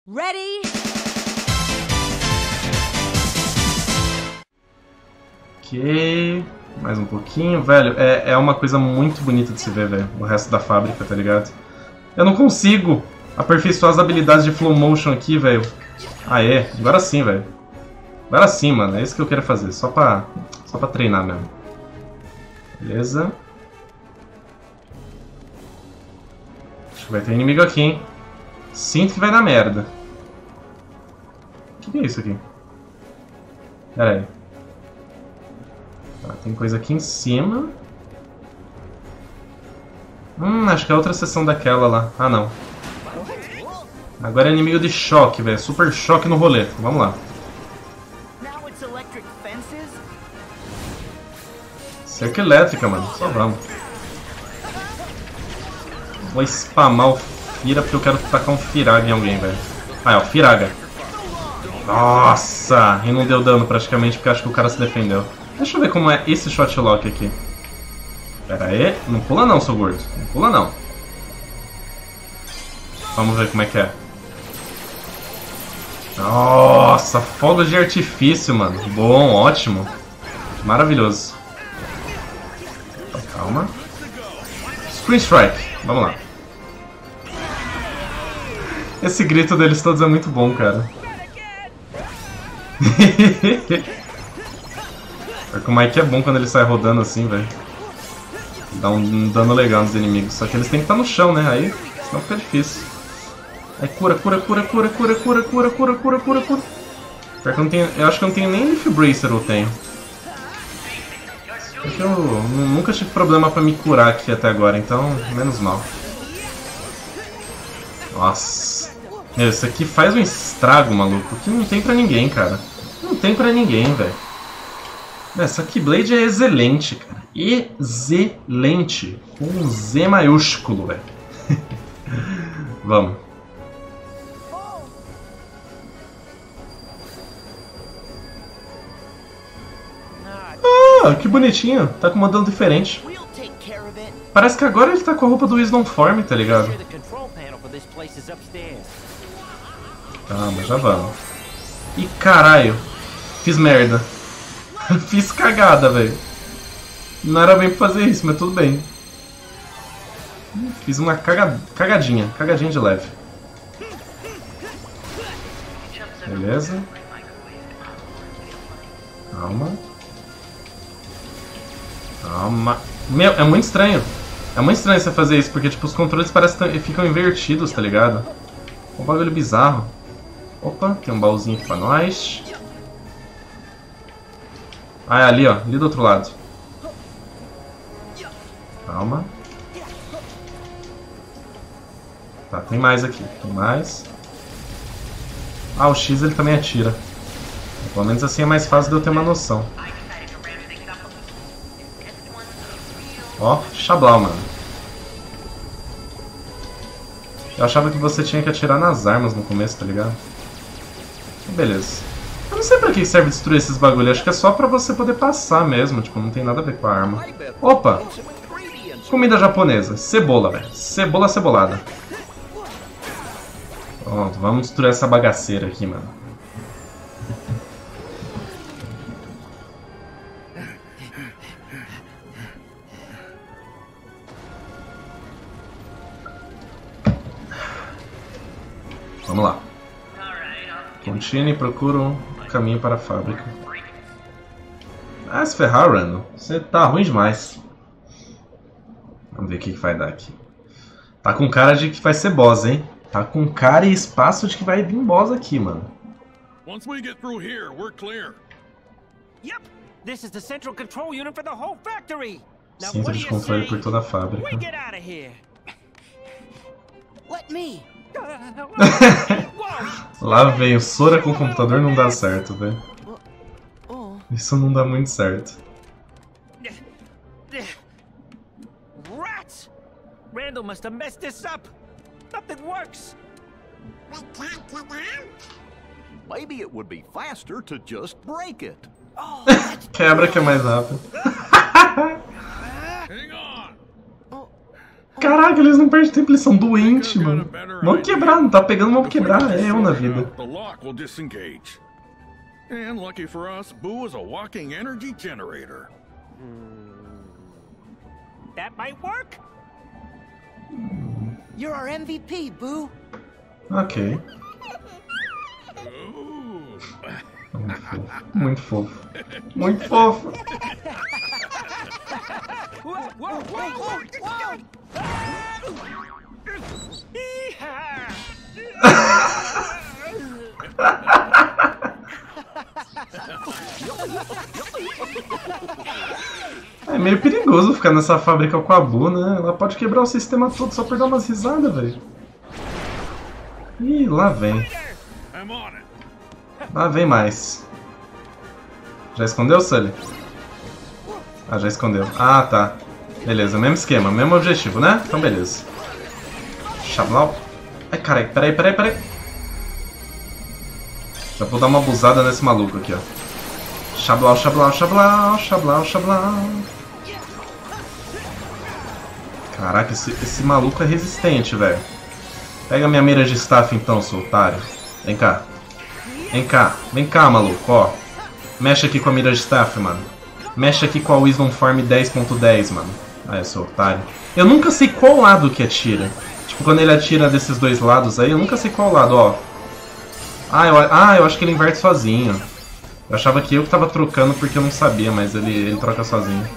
Ready? Ok. Mais um pouquinho, velho. É uma coisa muito bonita de se ver, velho. O resto da fábrica, tá ligado? Eu não consigo aperfeiçoar as habilidades de flow motion aqui, velho. Aê, agora sim, velho. Agora sim, mano. É isso que eu quero fazer. Só pra treinar mesmo. Beleza. Acho que vai ter inimigo aqui, hein. Sinto que vai dar merda. O que é isso aqui? Pera aí. Tá, tem coisa aqui em cima. Acho que é outra seção daquela lá. Ah, não. Agora é inimigo de choque, velho. Super choque no rolê. Vamos lá. Cerca elétrica, mano. Só vamos. Vou spamar o Fira porque eu quero tacar um Firaga em alguém, velho. Ah, é o Firaga. Nossa! E não deu dano praticamente porque acho que o cara se defendeu. Deixa eu ver como é esse shotlock aqui. Pera aí. Não pula não, seu gordo. Não pula não. Vamos ver como é que é. Nossa! Fogos de artifício, mano. Bom, ótimo. Maravilhoso. Calma. Screen Strike. Vamos lá. Esse grito deles todos é muito bom, cara. Porque o Mike é bom quando ele sai rodando assim, velho. Dá um dano legal nos inimigos. Só que eles têm que estar no chão, né? Aí, senão fica difícil. Aí cura. Pior que eu não tenho. Eu acho que eu não tenho nem Leaf Bracer, eu tenho. Porque eu nunca tive problema pra me curar aqui até agora, então menos mal. Nossa. Meu, isso aqui faz um estrago, maluco, que não tem pra ninguém, cara. Não tem pra ninguém, velho. Essa Keyblade é excelente, cara. Excelente. Com um Z maiúsculo, velho. Vamos. Ah, que bonitinho. Tá com um modelo diferente. Parece que agora ele tá com a roupa do Wisdom Form, tá ligado? Calma, já vamos. Ih, caralho. Fiz merda. Fiz cagada, velho. Não era bem pra fazer isso, mas tudo bem. Fiz uma cagadinha. Cagadinha de leve. Beleza. Calma. Calma. Meu, é muito estranho. É muito estranho você fazer isso, porque tipo, os controles parecem que ficam invertidos, tá ligado? Um bagulho bizarro. Opa, tem um baúzinho aqui pra nós. Ah, é ali, ó. Ali do outro lado. Calma. Tá, tem mais aqui. Tem mais. Ah, o X ele também atira. Pelo menos assim é mais fácil de eu ter uma noção. Ó, Xablau, mano. Eu achava que você tinha que atirar nas armas no começo, tá ligado? Beleza. Eu não sei pra que serve destruir esses bagulho, acho que é só pra você poder passar mesmo, tipo, não tem nada a ver com a arma. Opa! Comida japonesa, cebola, velho. Cebola cebolada. Pronto, vamos destruir essa bagaceira aqui, mano. Vamos lá. Continue e procura um caminho para a fábrica. Ah, se ferrar, Randall. Você tá ruim demais. Vamos ver o que vai dar aqui. Tá com cara de que vai ser boss, hein? Tá com cara e espaço de que vai vir boss aqui, mano. Once we get through here, we're clear. Yep, this is the central control unit for the whole factory. Now Centro de controle por toda a fábrica. We get out of here. Let me. Lá vem o Sora com o computador, não dá certo, velho. Isso não dá muito certo. Rats! Randall must have messed this up. Nothing works. Maybe it would be faster to just break it. Quebra que é mais rápido. Hang on. Caraca, eles não perdem tempo, eles são doentes, mano. Vamos quebrar, não tá pegando, vamos quebrar. É eu na vida. And lucky for us, Boo is a walking energy generator. That might work. You're our MVP, Boo. Ok. Muito fofo. Muito fofo. Whoa, whoa, whoa, whoa. É meio perigoso ficar nessa fábrica com a Bu, né? Ela pode quebrar o sistema todo só por dar umas risadas, velho. Ih, lá vem. Lá vem mais. Já escondeu, Sully? Ah, já escondeu. Ah, tá. Beleza, mesmo esquema, mesmo objetivo, né? Então beleza. Xablau. Ai, carai, peraí. Já vou dar uma abusada nesse maluco aqui, ó. Xablau. Caraca, esse maluco é resistente, velho. Pega minha mira de staff então, seu otário. Vem cá. Vem cá, maluco, ó. Mexe aqui com a mira de staff, mano. Mexe aqui com a Wisdom Form 10.10, mano. Ah, seu otário. Eu nunca sei qual lado que atira. Tipo, quando ele atira desses dois lados aí, eu nunca sei qual lado, ó. Eu acho que ele inverte sozinho. Eu achava que eu que tava trocando porque eu não sabia, mas ele troca sozinho.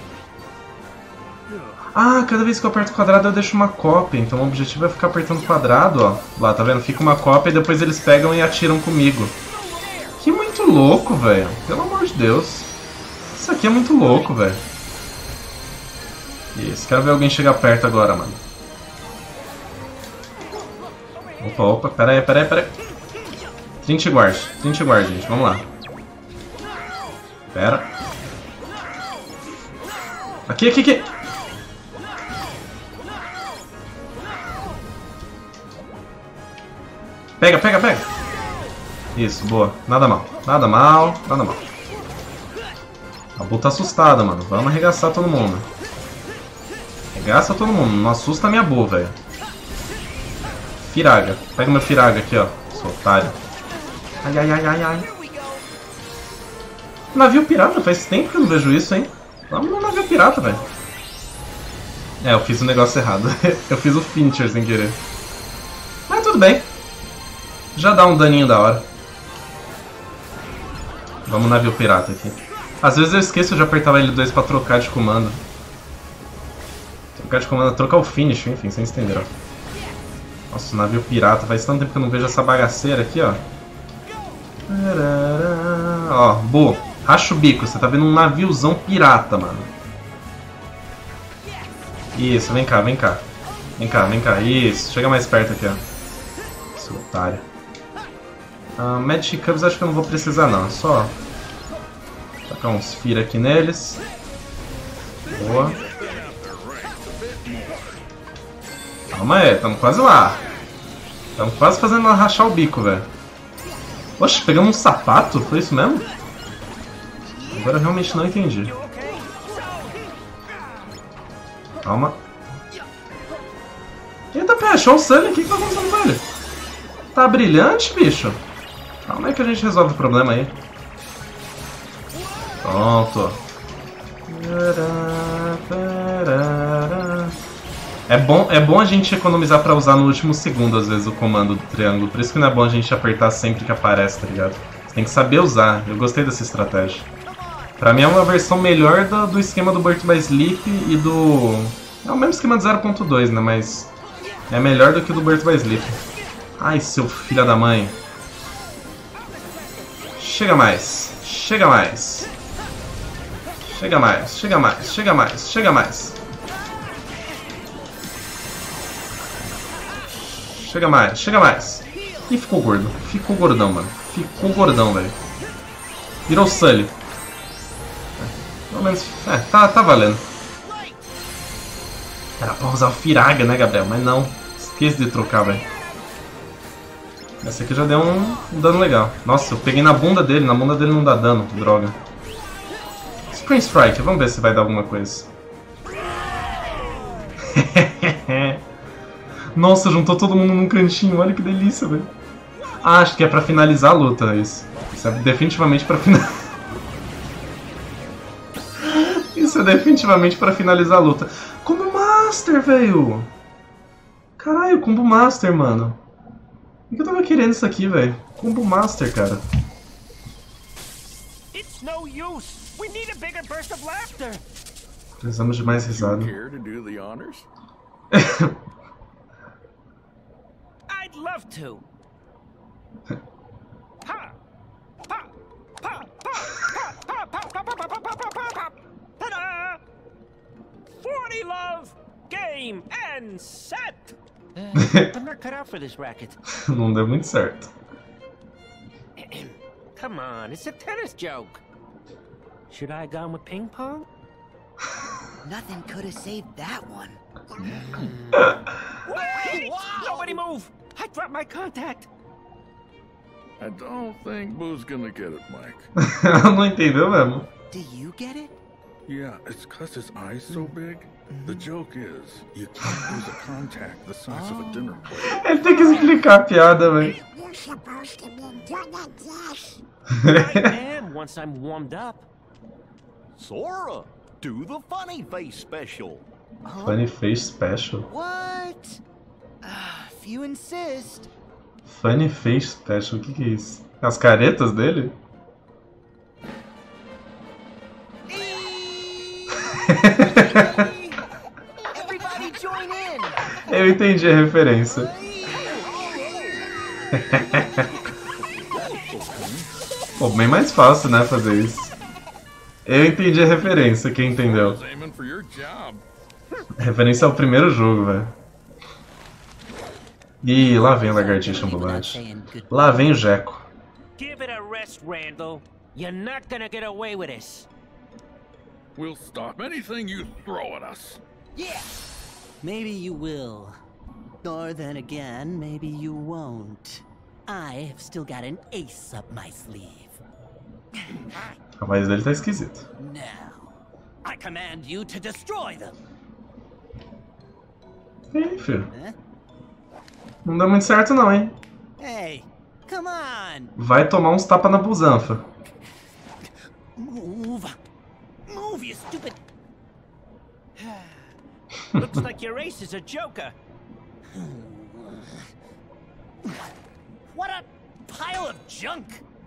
Ah, cada vez que eu aperto o quadrado eu deixo uma cópia. Então o objetivo é ficar apertando o quadrado, ó. Lá, tá vendo? Fica uma cópia e depois eles pegam e atiram comigo. Que muito louco, velho. Pelo amor de Deus. Isso aqui é muito louco, velho. Isso, quero ver alguém chegar perto agora, mano. Opa, pera aí. Trinity Guard, gente, vamos lá. Pera. Aqui. Pega. Isso, boa. Nada mal. A Bu tá assustada, mano. Vamos arregaçar todo mundo. Arregaça todo mundo. Não assusta a minha Bu, velho. Firaga. Pega meu Firaga aqui, ó. Seu otário. Ai. Navio pirata? Faz tempo que eu não vejo isso, hein? Vamos no navio pirata, velho. É, eu fiz o negócio errado. Eu fiz o Finisher sem querer. Mas tudo bem. Já dá um daninho da hora. Vamos no navio pirata aqui. Às vezes eu esqueço de apertar o L2 pra trocar de comando. Trocar o finish, enfim, vocês entenderam. Nossa, o navio pirata. Faz tanto tempo que eu não vejo essa bagaceira aqui, ó. Ó, Bu, racha o bico. Você tá vendo um naviozão pirata, mano. Isso, vem cá. Isso, chega mais perto aqui, ó. Seu otário. Magic Cubs acho que eu não vou precisar, não. É só tacar uns Fira aqui neles. Boa. Calma aí, tamo quase lá. Tamo quase fazendo ela rachar o bico, velho. Oxe, pegamos um sapato? Foi isso mesmo? Agora eu realmente não entendi. Calma. Eita, pé, achou o Sully. O que tá acontecendo com ele? Tá brilhante, bicho? Calma aí que a gente resolve o problema aí. Pronto. É bom a gente economizar pra usar no último segundo, às vezes, o comando do triângulo. Por isso que não é bom a gente apertar sempre que aparece, tá ligado? Você tem que saber usar. Eu gostei dessa estratégia. Pra mim é uma versão melhor do esquema do Birth by Sleep e do... É o mesmo esquema do 0.2, né? Mas é melhor do que o do Birth by Sleep. Ai, seu filho da mãe. Chega mais. Chega mais. Ih, ficou gordo. Ficou gordão, mano. Ficou gordão, velho. Virou Sully. Pelo menos... tá valendo. Era pra usar o Firaga, né, Gabriel? Mas não. Esqueci de trocar, velho. Essa aqui já deu um dano legal. Nossa, eu peguei na bunda dele. Na bunda dele não dá dano. Droga. Spring Strike. Vamos ver se vai dar alguma coisa. Nossa, juntou todo mundo num cantinho. Olha que delícia, velho. Ah, acho que é pra finalizar a luta, isso. Isso é definitivamente pra finalizar. Isso é definitivamente pra finalizar a luta. Combo Master, velho! Caralho, Combo Master, mano. Por que eu tava querendo isso aqui, velho? Combo Master, cara. It's no use. We need a bigger burst of laughter. Precisamos de mais risada. Care to do the honors? I'd love to. Ha! Pa! Pa! Pa! Pa! Pa! Pa! Pa! Pa! Pa! Pa! Pa! Pa! Pa! Ta-da! 40 love, game, and set! I'm not cut out for this racket. Não deu muito certo. Come on, it's a tennis joke. Should I have gone with ping pong? Nothing could have saved that one. Wait! Nobody move! I dropped my contact. I don't think Boo's gonna get it, Mike. Não entendeu mesmo. Do you get it? Yeah, it's 'cause his eye's so big. The joke is, you can't use a contact the size of a dinner plate. Ele tem que explicar a piada, velho. You're supposed to be good at this. I am once I'm warmed up. Sora, do the funny face special. Funny Face Special. What? If you insist. Funny Face Special, o que é isso? As caretas dele? Everybody join in. Eu entendi a referência. Pô, bem mais fácil, né, fazer isso. Eu entendi a referência, quem entendeu? I was aiming for your job. A referência ao primeiro jogo, velho. Ih, lá vem a lagartixa ambulante. Lá vem o Jeco. Give it a rest, Randall. You're not gonna get away with this. We'll stop anything you throw at us. Yeah. Maybe you will. Or then again, maybe you won't. I have still got an ace up my sleeve. A voz dele tá esquisita. Now, I command you to destroy them. Ih, filho. Huh? Não deu muito certo não, hein? Hey, come on! Vai tomar uns tapas na busanfa. Move! Move, you stupid... Looks like your ace is a joker. What a pile of junk!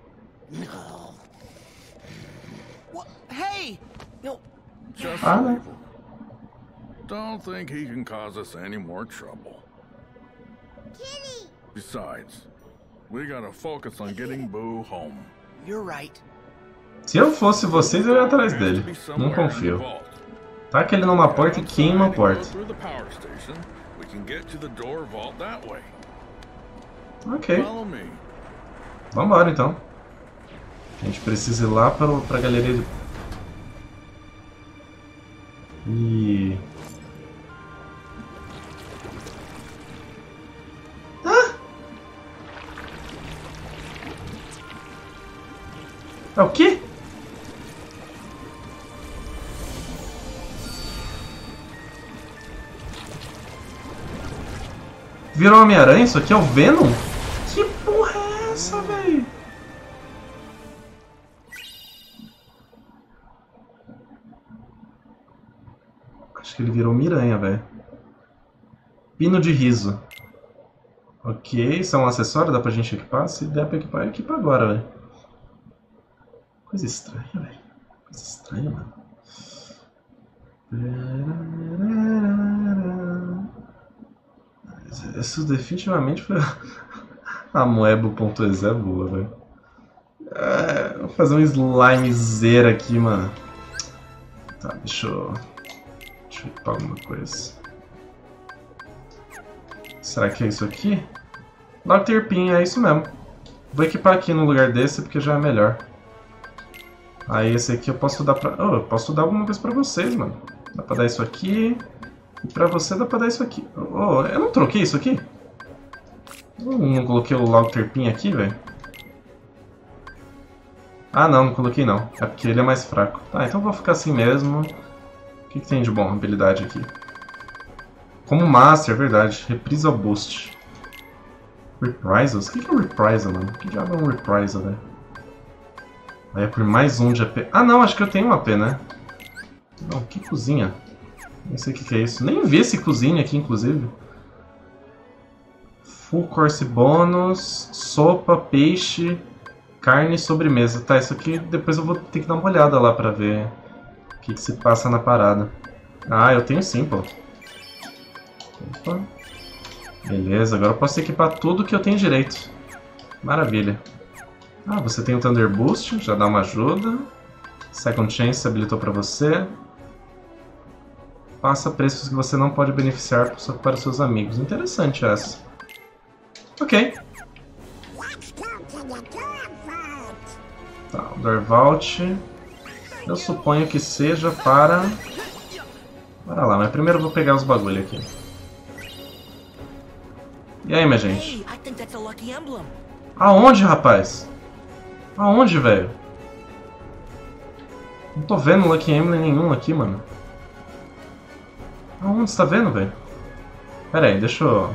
What? Hey. No. Just Ah, leave né? him. Don't think he can cause us any more trouble. Kitty! Besides, we gotta focus on getting Boo home. You're right. Se eu fosse vocês, eu ia atrás Has to dele. be Não somewhere in the confio. vault. Taca ele numa porta e queima a Outside and go porta. through the power station. We can get to the door vault that way. Ok. Follow me. Vambora então. A gente precisa ir lá pra galeria de... E... É o quê? Virou Homem-Aranha? Isso aqui é o Venom? Que porra é essa, velho? Acho que ele virou Miranha, velho. Pino de riso. Ok, isso é um acessório, dá pra gente equipar? Se der pra equipar, equipa agora, velho. Coisa estranha, velho. Coisa estranha, mano. Isso definitivamente foi a Moebo.exe é boa, velho. Vou fazer um slimezeira aqui, mano. Tá, deixa eu equipar alguma coisa. Será que é isso aqui? Dr. Pin, é isso mesmo. Vou equipar aqui no lugar desse porque já é melhor. Aí esse aqui eu posso dar pra... Oh, eu posso dar alguma coisa pra vocês, mano. Dá pra dar isso aqui. E pra você dá pra dar isso aqui. Oh, eu não troquei isso aqui? Eu não coloquei o Dr. Pin aqui, velho? Ah, não coloquei não. É porque ele é mais fraco. Tá, então eu vou ficar assim mesmo. O que tem de bom habilidade aqui? Como Master, é verdade. Reprisal Boost. Reprisals? O que é um Reprisal, mano? Que diabo é um Reprisal, velho? Aí é por mais 1 de AP. Ah, não, acho que eu tenho um AP, né? Não, que cozinha? Nem sei o que é isso. Nem vi esse cozinha aqui, inclusive. Full course bônus, sopa, peixe, carne e sobremesa. Tá, isso aqui depois eu vou ter que dar uma olhada lá pra ver o que se passa na parada. Ah, eu tenho sim, pô. Opa. Beleza, agora eu posso equipar tudo que eu tenho direito. Maravilha. Ah, você tem o Thunder Boost, já dá uma ajuda. Second Chance habilitou pra você. Passa preços que você não pode beneficiar para os seus amigos. Interessante essa. Ok. Tá, o Dorvault. Eu suponho que seja para... Bora lá, mas primeiro eu vou pegar os bagulho aqui. E aí, minha gente? Aonde, rapaz? Aonde, velho? Não tô vendo Lucky Emblem nenhum aqui, mano. Aonde você tá vendo, velho? Pera aí, deixa eu...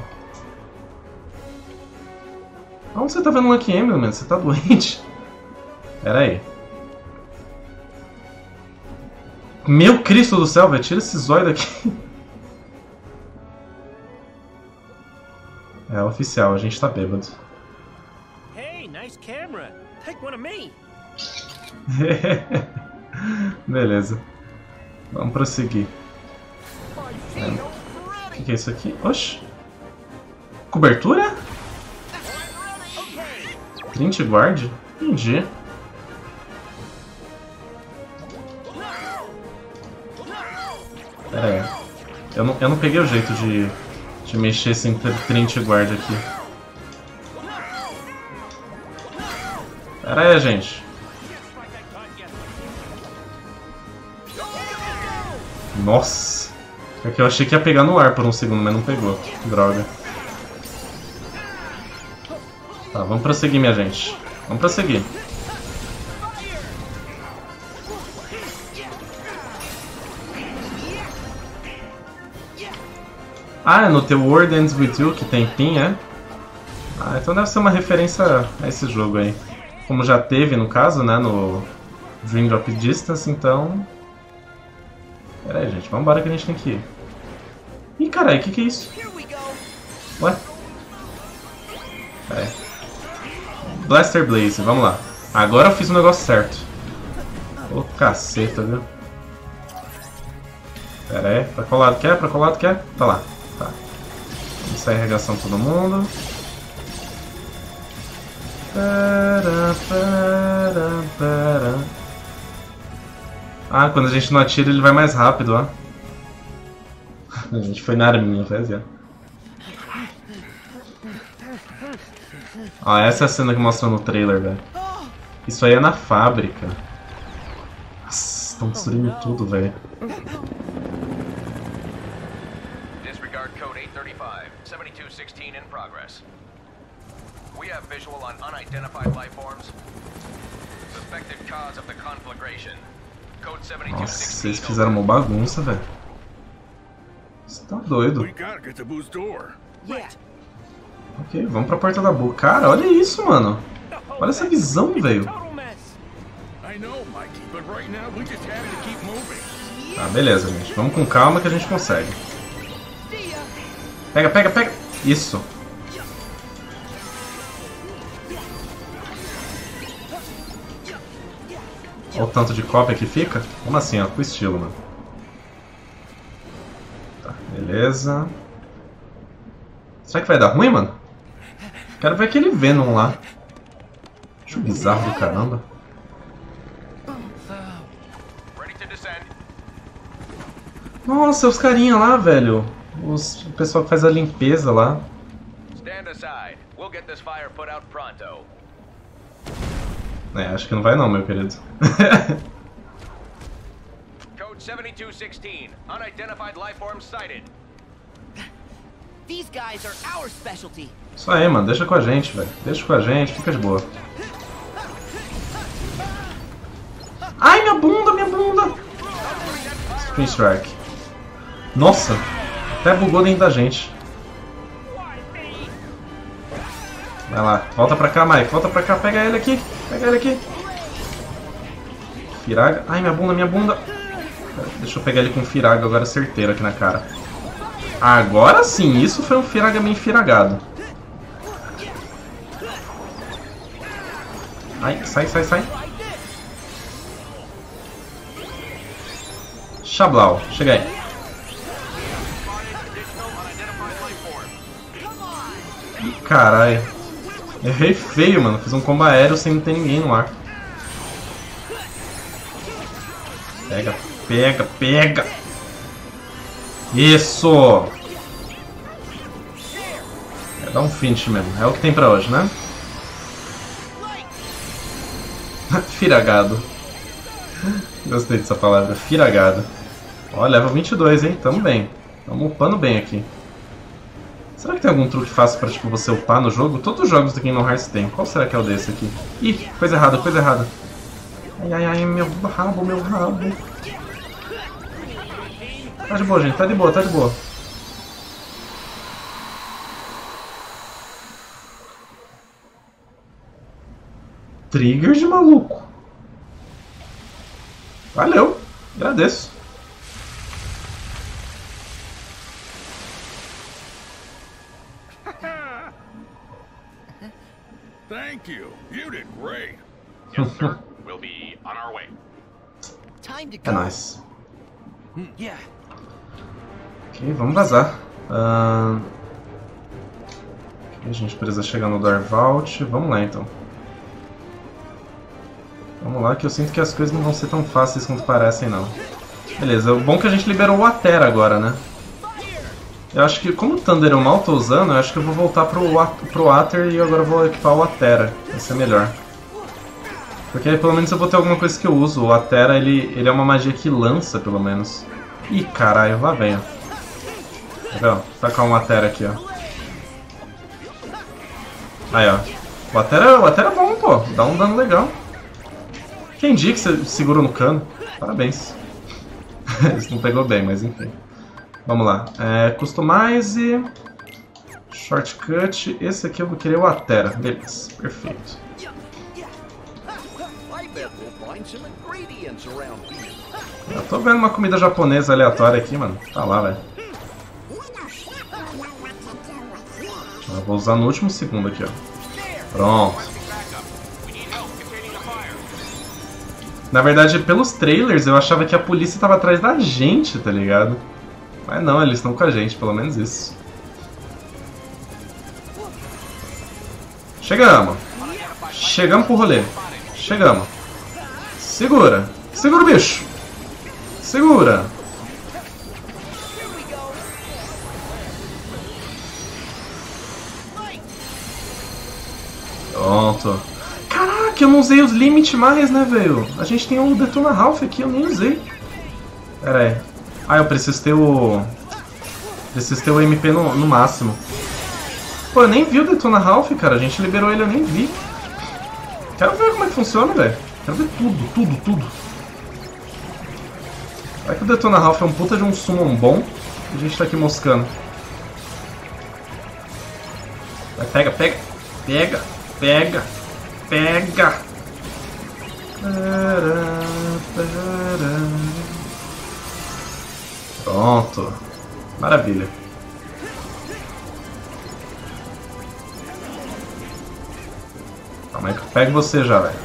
Aonde você tá vendo Lucky Emblem, mano? Você tá doente? Pera aí. Meu Cristo do céu, velho. Tira esse zóio daqui. É oficial, a gente tá bêbado. Hey, nice camera. Take one of me. Beleza. Vamos prosseguir. O que é isso aqui? Oxi. Cobertura? Trinity Guard? Entendi. Pera aí. Eu não peguei o jeito de mexer sem Trinity Guard aqui. Pera aí, gente. Nossa. É que eu achei que ia pegar no ar por um segundo, mas não pegou. Droga. Tá, vamos prosseguir, minha gente. Vamos prosseguir. Ah, é no The World Ends With You que tem pin, é? Ah, então deve ser uma referência a esse jogo aí. Como já teve, no caso, né, no Dream Drop Distance, então... Pera aí, gente, vambora que a gente tem que ir. Ih, caralho, o que é isso? Ué? Pera aí. Blaster Blaze, vamos lá. Agora eu fiz o negócio certo. Ô, caceta, viu? Pera aí, pra qual lado quer? Pra qual lado quer? Tá lá. Tá. Vamos sair arregaçando todo mundo. Ah, quando a gente não atira ele vai mais rápido, ó. A gente foi na arminha, faz ó. Ó, essa é a cena que mostra no trailer, velho. Isso aí é na fábrica. Nossa, estão destruindo tudo, velho. Disregard code 835, 7216 in progress. We have visual on unidentified life forms. Suspected cause of the conflagration. Code 7216. Nossa, eles fizeram uma bagunça, velho. Você tá doido. We gotta get to Boo's door. Ok, vamos pra porta da boca. Cara, olha isso, mano. Olha essa visão, velho. I know, Mikey, but right now we just have to keep moving. Tá, beleza, gente. Vamos com calma que a gente consegue. Pega, pega, pega. Isso. Olha o tanto de cópia que fica. Como assim, ó, com estilo, mano. Tá, beleza. Será que vai dar ruim, mano? Quero ver aquele Venom lá. Acho bizarro do caramba. Nossa, os carinha lá, velho. O pessoal que faz a limpeza lá. Stand aside. We'll get this fire put out pronto. É, acho que não vai não, meu querido. Code 7216. Unidentified life forms sighted. These guys are our specialty. Isso aí, mano. Deixa com a gente, velho. Deixa com a gente. Fica de boa. Ai, minha bunda, minha bunda. Screen Strike. Nossa. Até bugou dentro da gente. Vai lá, volta pra cá, Mike. Volta pra cá, pega ele aqui. Pega ele aqui. Firaga. Ai, minha bunda, minha bunda. Deixa eu pegar ele com Firaga agora certeiro aqui na cara. Agora sim, isso foi um Firaga bem firagado. Ai, sai, sai, sai. Xablau, chega aí. Ih, caralho. Errei feio, mano. Fiz um combo aéreo sem ter ninguém no ar. Pega, pega, pega. Isso! É, dá um finish mesmo. É o que tem pra hoje, né? Firagado. Gostei dessa palavra. Firagado. Ó, level 22, hein? Tamo bem. Tamo upando bem aqui. Será que tem algum truque fácil pra, tipo, você upar no jogo? Todos os jogos do Kingdom Hearts tem. Qual será que é o desse aqui? Ih, coisa errada, coisa errada. Ai, ai, ai, meu rabo, meu rabo. Tá de boa, gente. Tá de boa, tá de boa. Trigger de maluco. Valeu. Agradeço. Thank you. You did great. Yes, sir. We'll be on our way. Time to É go. nóis. Yeah. Ok, vamos vazar. A gente precisa chegar no Door Vault. Vamos lá, então. Vamos lá, que eu sinto que as coisas não vão ser tão fáceis quanto parecem, não. Beleza, o bom é que a gente liberou o Atera agora, né? Eu acho que, como o Thunder eu mal tô usando, eu acho que eu vou voltar pro Aether e agora eu vou equipar o Atera. Vai ser melhor. Porque aí pelo menos eu vou ter alguma coisa que eu uso. O Atera, ele é uma magia que lança, pelo menos. Ih, caralho, lá vem, ó. Tá vendo? Vou tacar um Atera aqui, ó. Aí, ó. O Atera é bom, pô. Dá um dano legal. Quem diz que você segurou no cano? Parabéns. Isso não pegou bem, mas enfim. Vamos lá. Customize. Shortcut. Esse aqui eu vou querer o Atera. Beleza, perfeito. Eu tô vendo uma comida japonesa aleatória aqui, mano. Tá lá, velho. Eu vou usar no último segundo aqui, ó. Pronto. Na verdade, pelos trailers, eu achava que a polícia tava atrás da gente, tá ligado? Mas não, eles estão com a gente, pelo menos isso. Chegamos. Chegamos pro rolê. Chegamos. Segura. Segura o bicho. Segura. Pronto. Caraca, eu não usei os limits mais, né, velho? A gente tem um Detona Ralph aqui, eu nem usei. Pera aí. Ah, eu preciso ter o... Preciso ter o MP no máximo. Pô, eu nem vi o Detona Ralph, cara. A gente liberou ele, eu nem vi. Quero ver como é que funciona, velho. Quero ver tudo, tudo, tudo. Vai que o Detona Ralph é um puta de um summon bom. E a gente tá aqui moscando. Vai, pega, pega. Pega, pega, pega. Pronto. Maravilha. Calma aí que eu pego você já, velho.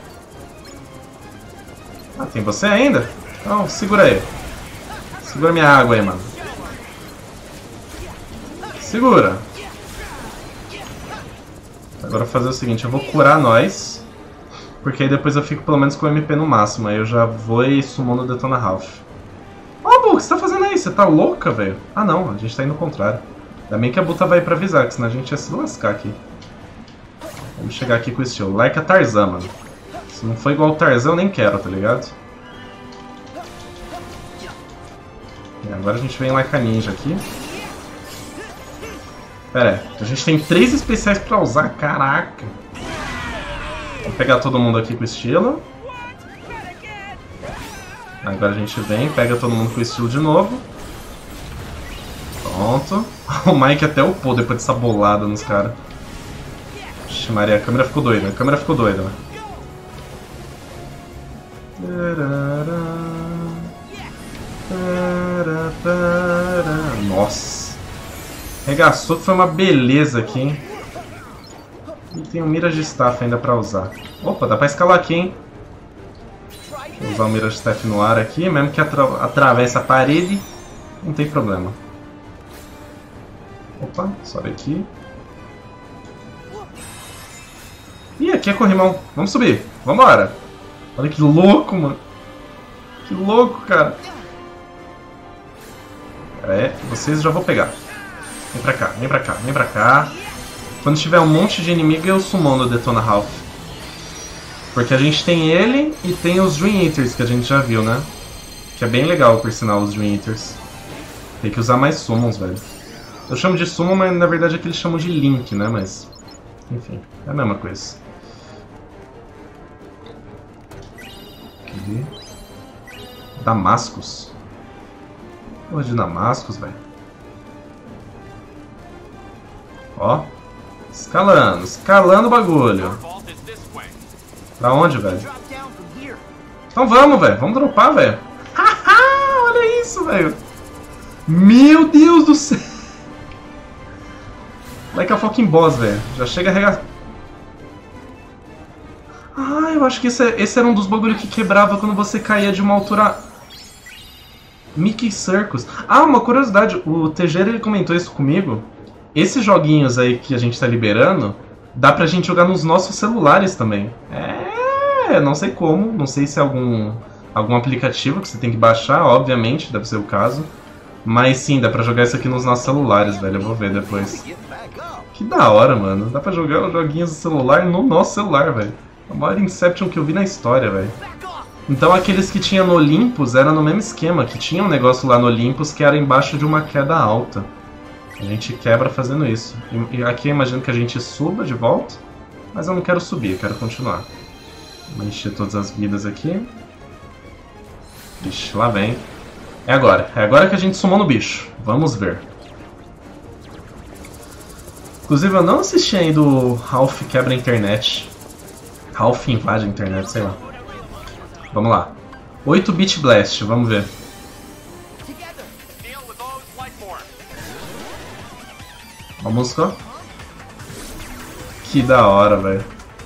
Ah, tem você ainda? Então, segura aí. Segura minha água aí, mano. Segura. Agora eu vou fazer o seguinte, eu vou curar nós. Porque aí depois eu fico pelo menos com o MP no máximo. Aí eu já vou e summon no Detona Ralph. Ô, Bu, o que você tá fazendo aí? Você tá louca, velho? Ah não, a gente tá indo ao contrário. Ainda bem que a Bu vai pra avisar, que senão a gente ia se lascar aqui. Vamos chegar aqui com o estilo. Like a Tarzan, mano. Se não for igual o Tarzan, eu nem quero, tá ligado? E agora a gente vem like a Ninja aqui. Pera aí, a gente tem 3 especiais pra usar, caraca. Vamos pegar todo mundo aqui com estilo. Agora a gente vem, pega todo mundo com estilo de novo. Pronto. O Mike até upou depois dessa bolada nos caras. Vixe Maria, a câmera ficou doida. A câmera ficou doida. Nossa. Regaçou que foi uma beleza aqui, hein? E tem um Mirage Staff ainda pra usar. Opa, dá pra escalar aqui, hein? Vou usar o Mirage Staff no ar aqui, mesmo que atravesse a parede, não tem problema. Opa, sobe aqui. Ih, aqui é corrimão. Vamos subir. Vambora. Olha que louco, mano. Que louco, cara. É, vocês já vou pegar. Vem pra cá, vem pra cá, vem pra cá. Quando tiver um monte de inimigo, eu summono o Detona Ralph. Porque a gente tem ele e tem os Dream Eaters, que a gente já viu, né? Que é bem legal, por sinal, os Dream Eaters. Tem que usar mais summons, velho. Eu chamo de summon, mas na verdade é que eles chamam de Link, né? Mas, enfim, é a mesma coisa. Aqui. Damascus. Porra de Damascus, velho. Ó. Escalando, escalando o bagulho. Pra onde, velho? Então vamos, velho. Vamos dropar, velho. Haha, olha isso, velho. Meu Deus do céu. Like a fucking boss, velho. Já chega a regar. Ah, eu acho que esse era um dos bagulhos que quebrava quando você caía de uma altura... Mickey Circus. Ah, uma curiosidade. O Tejera, ele comentou isso comigo. Esses joguinhos aí que a gente tá liberando, dá pra gente jogar nos nossos celulares também. Não sei como. Não sei se é algum aplicativo que você tem que baixar, obviamente, deve ser o caso. Mas sim, dá pra jogar isso aqui nos nossos celulares, velho. Eu vou ver depois. Que da hora, mano. Dá pra jogar os joguinhos do celular no nosso celular, velho. A maior Inception que eu vi na história, velho. Então aqueles que tinha no Olympus era no mesmo esquema, que tinha um negócio lá no Olympus que era embaixo de uma queda alta. A gente quebra fazendo isso. E aqui eu imagino que a gente suba de volta, mas eu não quero subir, eu quero continuar. Vou encher todas as vidas aqui. Vixe, lá vem. É agora que a gente sumou no bicho. Vamos ver. Inclusive eu não assisti ainda o Ralph Quebra a Internet. Ralph invade a internet, sei lá. Vamos lá. 8-bit Blast, vamos ver. Ó a música, ó. Que da hora, velho.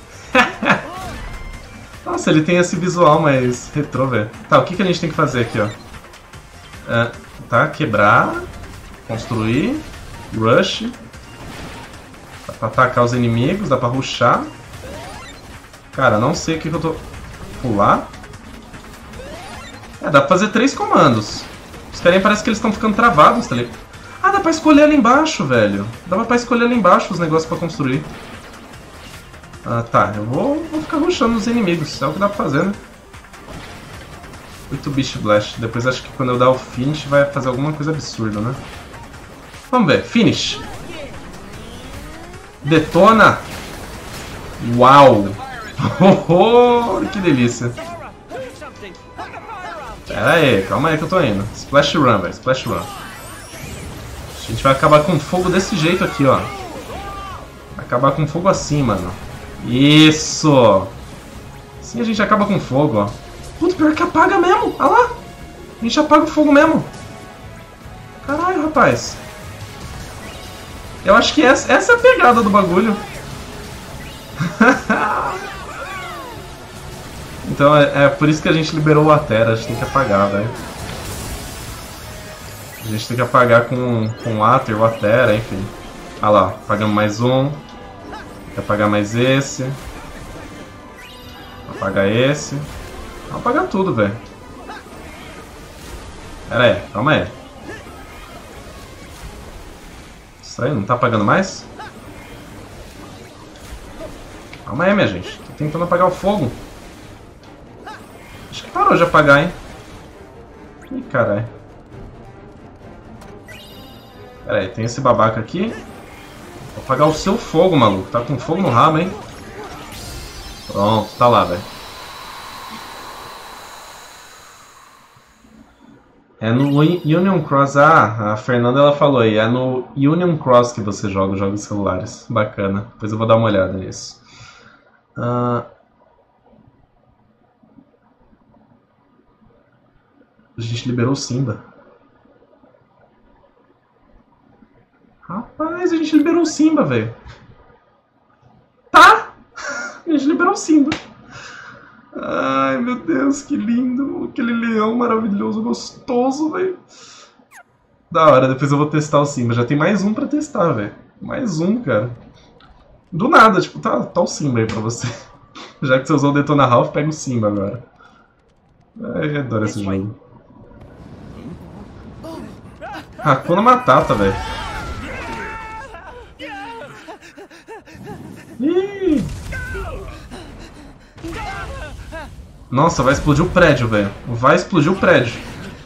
Nossa, ele tem esse visual mais retrô, velho. Tá, o que a gente tem que fazer aqui, ó? Tá, quebrar. Construir. Rush. Dá pra atacar os inimigos, dá pra rushar. Cara, não sei o que eu tô... Pular. Dá pra fazer 3 comandos. Os caras parece que eles estão ficando travados, tá ligado? Ah, dá pra escolher ali embaixo, velho. Dá pra escolher ali embaixo os negócios pra construir. Ah, tá. Eu vou ficar rushando nos inimigos. É o que dá pra fazer, né? 8-bit Blast. Depois acho que quando eu dar o finish vai fazer alguma coisa absurda, né? Vamos ver. Finish. Detona. Uau. Oh, que delícia. Pera aí, calma aí que eu tô indo. Splash Run, velho. Splash Run. A gente vai acabar com fogo desse jeito aqui, ó. Vai acabar com fogo assim, mano. Isso! Assim a gente acaba com fogo, ó. Puta, pior que apaga mesmo. Olha lá. A gente apaga o fogo mesmo. Caralho, rapaz. Eu acho que essa é a pegada do bagulho. Então é por isso que a gente liberou o Atera. A gente tem que apagar, velho. A gente tem que apagar com o Aether, o Atera, enfim. Ah lá, apagamos mais um. Tem que apagar mais esse. Apagar esse. Vamos apagar tudo, velho. Pera aí, calma aí. Isso aí, não tá apagando mais? Calma aí, minha gente. Tô tentando apagar o fogo. Acho que parou de apagar, hein? Ih, caralho. Pera aí, tem esse babaca aqui. Vou apagar o seu fogo, maluco. Tá com fogo no rabo, hein? Pronto, tá lá, velho. É no Union Cross. Ah, a Fernanda ela falou aí. É no Union Cross que você joga os jogos celulares. Bacana. Depois eu vou dar uma olhada nisso. A gente liberou o Simba. Rapaz, a gente liberou o Simba, velho. Tá! A gente liberou o Simba. Ai, meu Deus, que lindo. Aquele leão maravilhoso, gostoso, velho. Da hora, depois eu vou testar o Simba. Já tem mais um pra testar, velho. Mais um, cara. Do nada, tipo, tá o Simba aí pra você. Já que você usou o Detona Ralph, pega o Simba agora. Ai, eu adoro esse jogo. Hakuna Matata, velho. Ih! Nossa, vai explodir o prédio, velho. Vai explodir o prédio.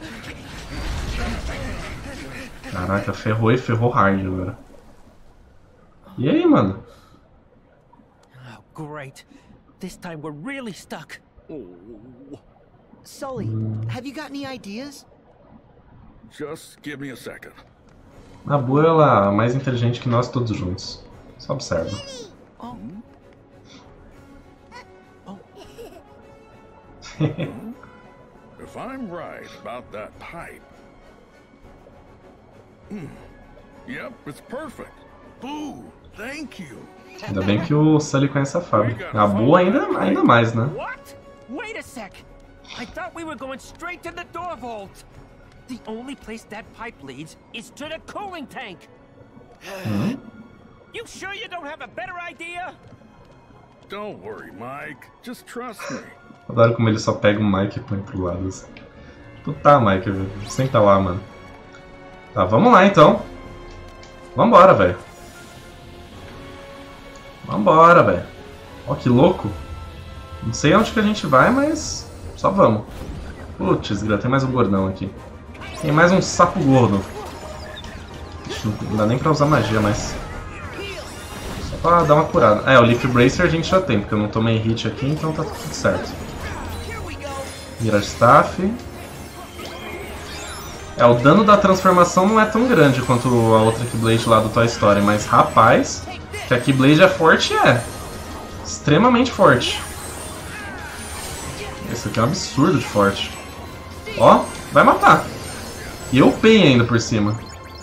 Caraca, ferrou e ferrou hard agora. E aí, mano? Oh, great. This time we're really stuck. Sully, have you got any ideas? Just give me a second. A Boo, ela é mais inteligente que nós todos juntos. Só observa. If I'm right about that pipe. Yep, it's perfect. Boo, thank you. Ainda bem que o Sully conhece a fábrica. A Boo ainda mais, né? What? Wait a sec. I thought we were going straight to the door vault. The only place that pipe leads is to the cooling tank. You sure you don't have a better idea? Don't worry, Mike. Just trust me. Adoro como ele só pega o Mike e põe pro lado assim. Tu tá, Mike, senta lá, mano. Tá, vamos lá então. Vambora, velho. Vambora, velho. Ó, que louco. Não sei onde que a gente vai, mas só vamos. Putz, tem mais um gordão aqui. Tem mais um sapo gordo. Não dá nem pra usar magia, mas... Só pra dar uma curada. É, o Leaf Bracer a gente já tem, porque eu não tomei hit aqui, então tá tudo certo. Mirage Staff. É, o dano da transformação não é tão grande quanto a outra Keyblade lá do Toy Story, mas rapaz, que a Keyblade é forte, é. Extremamente forte. Esse aqui é um absurdo de forte. Ó, vai matar. E eu upei ainda por cima.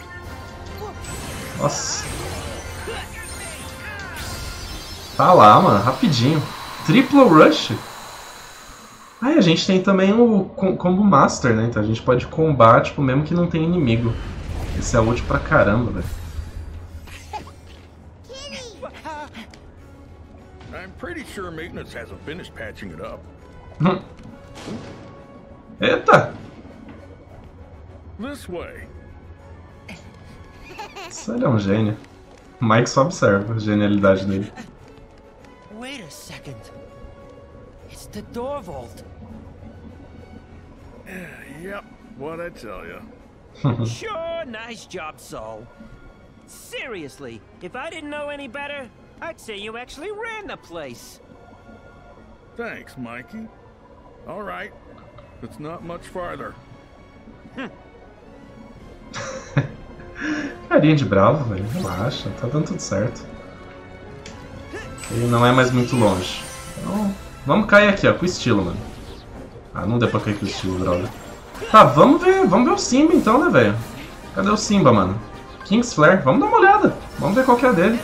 Nossa. Tá lá, mano, rapidinho. Triplo Rush. Ah, e a gente tem também o Combo Master, né? Então a gente pode combar, tipo, mesmo que não tenha inimigo. Esse é útil pra caramba, velho. I'm pretty sure maintenance hasn't finished patching it up. Eita! This way. Isso ele é um gênio. O Mike só observa a genialidade dele. Wait a second. It's the door vault. Yep, what'd I tell you? Sure, nice job, Sol. Seriously, if I didn't know any better, I'd say you actually ran the place. Thanks, Mikey. All right, it's not much farther. Carinha de bravo, velho. Relaxa, tá dando tudo certo. Ele não é mais muito longe. Então, vamos cair aqui, ó, com estilo, mano. Ah, não deu pra cair com estilo, droga. Tá, vamos ver o Simba então, né, velho? Cadê o Simba, mano? King's Flare, vamos dar uma olhada. Vamos ver qual que é a dele.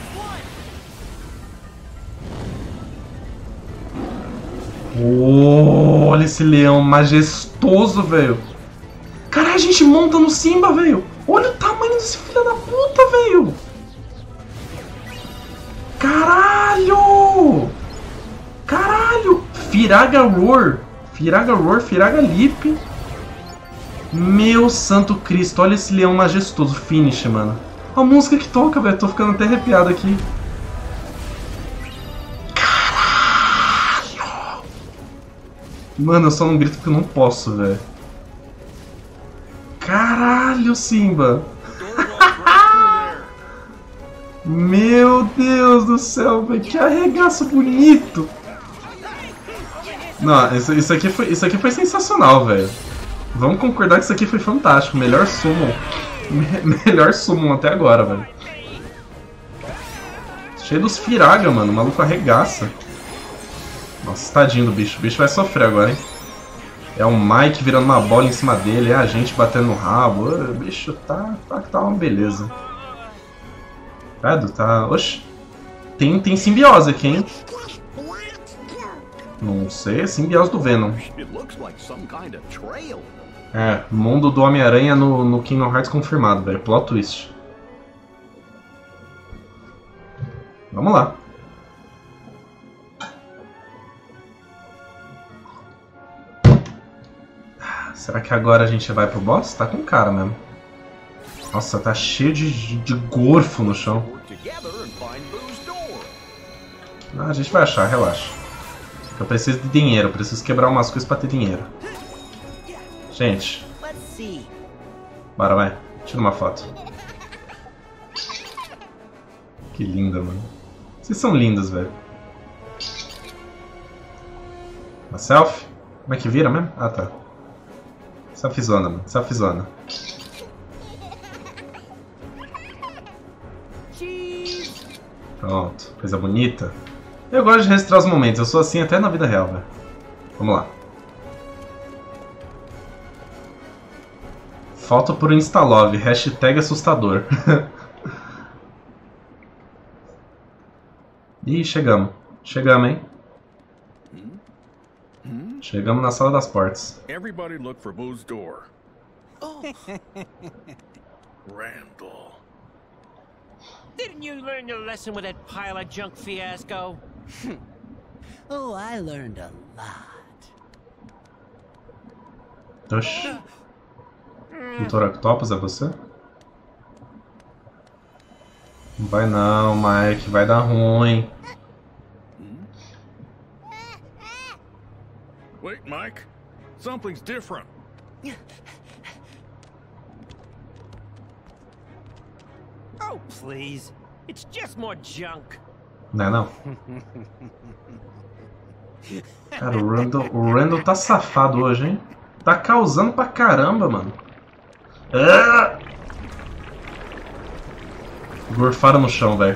Oh, olha esse leão majestoso, velho. Caralho, a gente monta no Simba, velho. Olha o tamanho desse filho da puta, velho. Caralho. Caralho. Firaga Roar. Firaga Roar, Firaga Lip. Meu santo Cristo, olha esse leão majestoso. Finish, mano. A música que toca, velho. Tô ficando até arrepiado aqui. Caralho. Mano, eu só não grito porque eu não posso, velho. Caralho, Simba. Meu Deus do céu, velho. Que arregaço bonito. Não, isso aqui foi sensacional, velho. Vamos concordar que isso aqui foi fantástico. Melhor summon. Melhor summon até agora, velho. Cheio dos Firaga, mano. O maluco arregaça. Nossa, tadinho do bicho. O bicho vai sofrer agora, hein. É o Mike virando uma bola em cima dele. É a gente batendo no rabo. O bicho tá uma beleza. Tá... Oxi. Tem simbiose aqui, hein. Não sei, é simbiose do Venom. É, mundo do Homem-Aranha no Kingdom Hearts confirmado, velho. Plot twist. Vamos lá. Será que agora a gente vai pro boss? Tá com cara mesmo. Nossa, tá cheio de gorfo no chão. Ah, a gente vai achar, relaxa. Eu preciso de dinheiro, eu preciso quebrar umas coisas pra ter dinheiro. Gente. Bora, vai. Tira uma foto. Que linda, mano. Vocês são lindos, velho. Uma selfie? Como é que vira mesmo? Ah, tá. Selfiezona, mano. Selfiezona. Pronto. Coisa bonita. Eu gosto de registrar os momentos. Eu sou assim até na vida real, velho. Vamos lá. Foto por Instalove. Hashtag assustador. Ih, chegamos. Chegamos, hein? Chegamos na sala das portas. Everybody look for Boo's door. Randall. Didn't you learn your lesson with that pile of junk fiasco? Oh, I learned a lot. Oxi. Doutor Octopus, é você? Não vai não, Mike. Vai dar ruim. Wait, Mike. Something's different. Oh, please. It's just more junk. Não é não? Cara, o Randall tá safado hoje, hein? Tá causando pra caramba, mano. Ah! Gorfaram no chão, velho.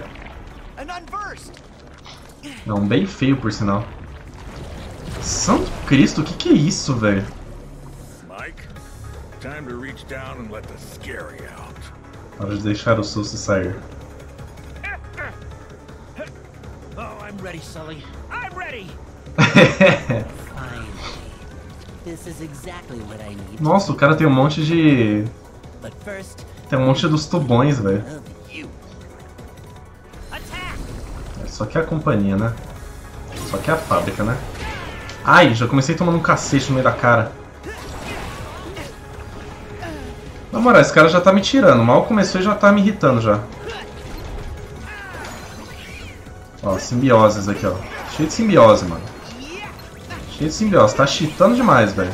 Não, bem feio, por sinal. Santo Cristo, o que é isso, velho? Mike, time to reach down and let the scary out. Hora de deixar o susto sair. Oh, I'm ready, Sully. I'm ready. Finally. This is exactly what I need. Nossa, o cara tem um monte de... But first, tem um monte dos tubões, velho. of you. Só que é a companhia, né? Só que é a fábrica, né? Ai, já comecei tomando um cacete no meio da cara. Na moral, esse cara já tá me tirando. Mal começou e já tá me irritando já. Ó, simbioses aqui, ó. Cheio de simbiose, mano. Cheio de simbiose. Tá cheatando demais, velho.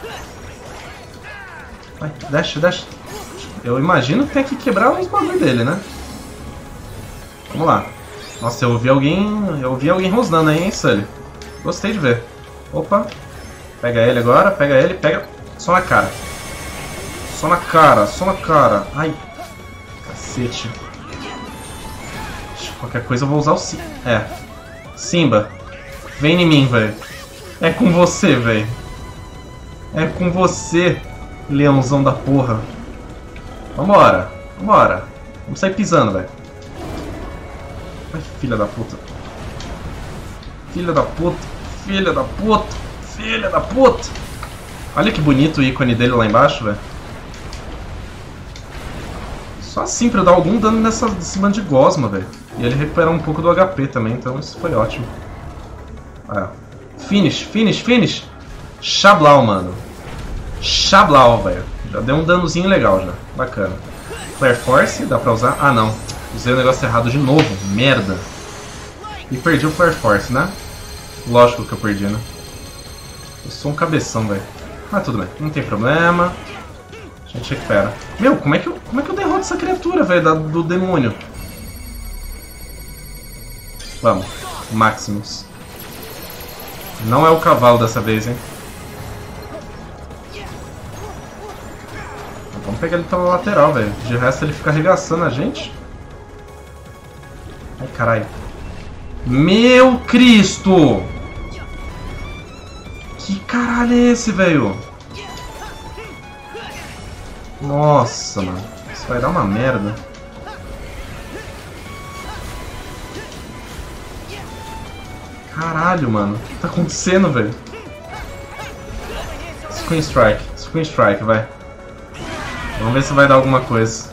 Vai, desce, desce. Eu imagino que tem que quebrar uns bagulho dele, né? Vamos lá. Nossa, eu ouvi alguém rosnando aí, hein, Sully? Gostei de ver. Opa. Pega ele agora, pega ele, pega. Só na cara. Só na cara, só na cara. Ai. Cacete. Qualquer coisa eu vou usar o Simba. É. Simba. Vem em mim, velho. É com você, velho. É com você, leãozão da porra. Vambora. Vambora. Vamos sair pisando, velho. Ai, filha da puta. Filha da puta. Filha da puta. Filha da puta. Olha que bonito o ícone dele lá embaixo, velho. Só assim pra eu dar algum dano nesse bando de gosma, velho. E ele recuperar um pouco do HP também, então isso foi ótimo. Ah, finish, finish, finish. Xablau, mano. Xablau, velho. Já deu um danozinho legal já. Bacana. Flare Force, dá pra usar? Ah, não. Usei o negócio errado de novo. Merda. E perdi o Flare Force, né? Lógico que eu perdi, né? Eu sou um cabeção, velho. Mas tudo bem, não tem problema. A gente recupera. Meu, como é que eu derroto essa criatura, velho, do demônio? Vamos. Maximus. Não é o cavalo dessa vez, hein? pega ele pela lateral, velho. De resto ele fica arregaçando a gente. Ai, caralho. Meu Cristo! Que caralho é esse, velho? Nossa, mano. Isso vai dar uma merda. Caralho, mano. O que tá acontecendo, velho? Screen Strike. Screen Strike, vai. Vamos ver se vai dar alguma coisa.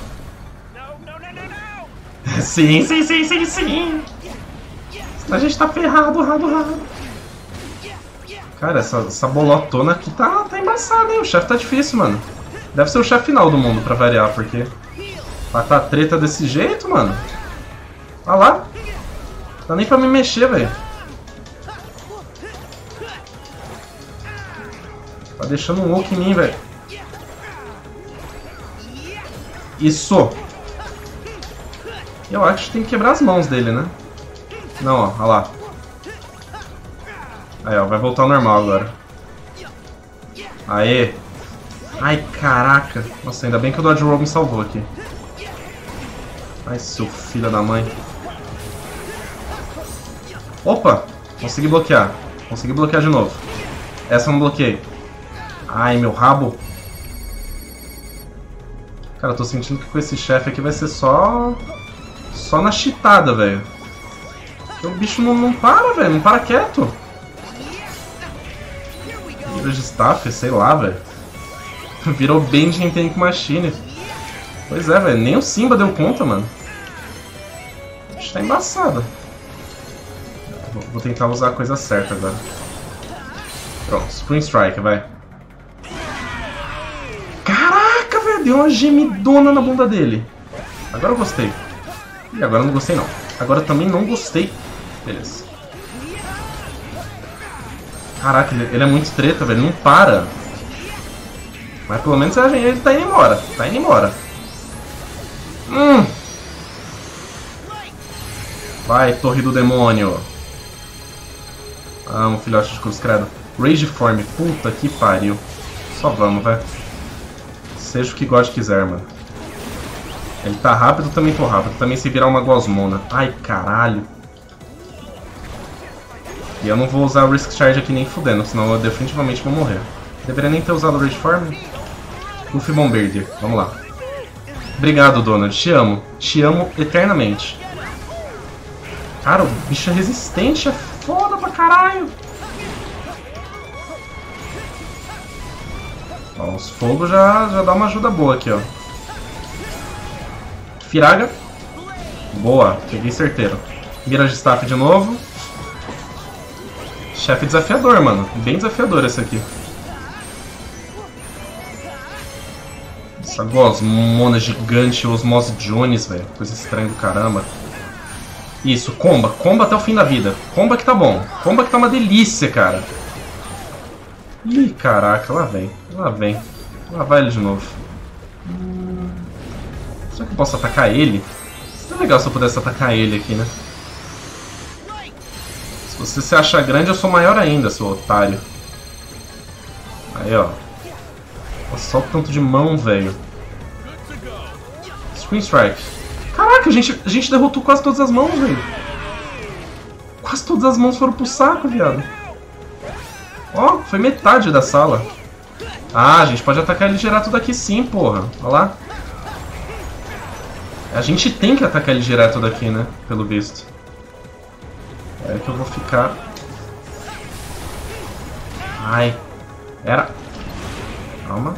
Sim, sim, sim, sim, sim. A gente tá ferrado, rado. Cara, essa bolotona aqui tá embaçada, hein? O chefe tá difícil, mano. Deve ser o chefe final do mundo, pra variar, porque... Pra tá treta desse jeito, mano. Olha lá. Não dá nem pra me mexer, velho. Tá deixando um oco em mim, velho. Isso. Eu acho que tem que quebrar as mãos dele, né? Não, ó. Olha lá. Aí, ó. Vai voltar ao normal agora. Aê. Ai, caraca. Nossa, ainda bem que o Dodge Roll me salvou aqui. Ai, seu filho da mãe. Opa! Consegui bloquear. Consegui bloquear de novo. Essa eu não bloqueei. Ai, meu rabo. Cara, eu tô sentindo que com esse chefe aqui vai ser só na chitada, velho. O bicho não para, velho. Não para quieto. Livro de staff, sei lá, velho. Virou Benji em Tank Machine. Pois é, velho. Nem o Simba deu conta, mano. O bicho tá embaçado. Vou tentar usar a coisa certa agora. Pronto, Spring Strike, vai. Caraca, velho, deu uma gemidona na bunda dele. Agora eu gostei. E agora eu não gostei, não. Agora eu também não gostei. Beleza. Caraca, ele é muito treta, velho. Não para. Mas pelo menos ele tá indo embora. Tá indo embora. Vai, torre do demônio. Ah, um filhote de cruz, credo. Rage Form, puta que pariu. Só vamos, velho. Seja o que God quiser, mano. Ele tá rápido, também tô rápido. Também se virar uma gosmona. Ai, caralho. E eu não vou usar o Risk Charge aqui nem fudendo, senão eu definitivamente vou morrer. Deveria nem ter usado o Rage Form. Luffy Bombardier, vamos lá. Obrigado, Donald. Te amo. Te amo eternamente. Cara, o bicho é resistente, é foda pra caralho. Ó, os fogos já dá uma ajuda boa aqui, ó. Firaga. Boa, peguei certeiro. Mirage Staff de novo. Chefe desafiador, mano. Bem desafiador esse aqui. Essa gosmona gigante, Osmose Jones, velho. Coisa estranha do caramba. Isso, comba. Comba até o fim da vida. Comba que tá bom. Comba que tá uma delícia, cara. Ih, caraca. Lá vem. Lá vem. Lá vai ele de novo. Será que eu posso atacar ele? Seria legal se eu pudesse atacar ele aqui, né? Se você se achar grande, eu sou maior ainda, seu otário. Aí, ó. Nossa, só o tanto de mão, velho. Screen Strike. Caraca, a gente derrotou quase todas as mãos, velho. Quase todas as mãos foram pro saco, viado. Ó, foi metade da sala. Ah, a gente pode atacar ele direto daqui sim, porra. Olha lá. A gente tem que atacar ele direto daqui, né? Pelo visto. É que eu vou ficar... Ai. Pera. Calma.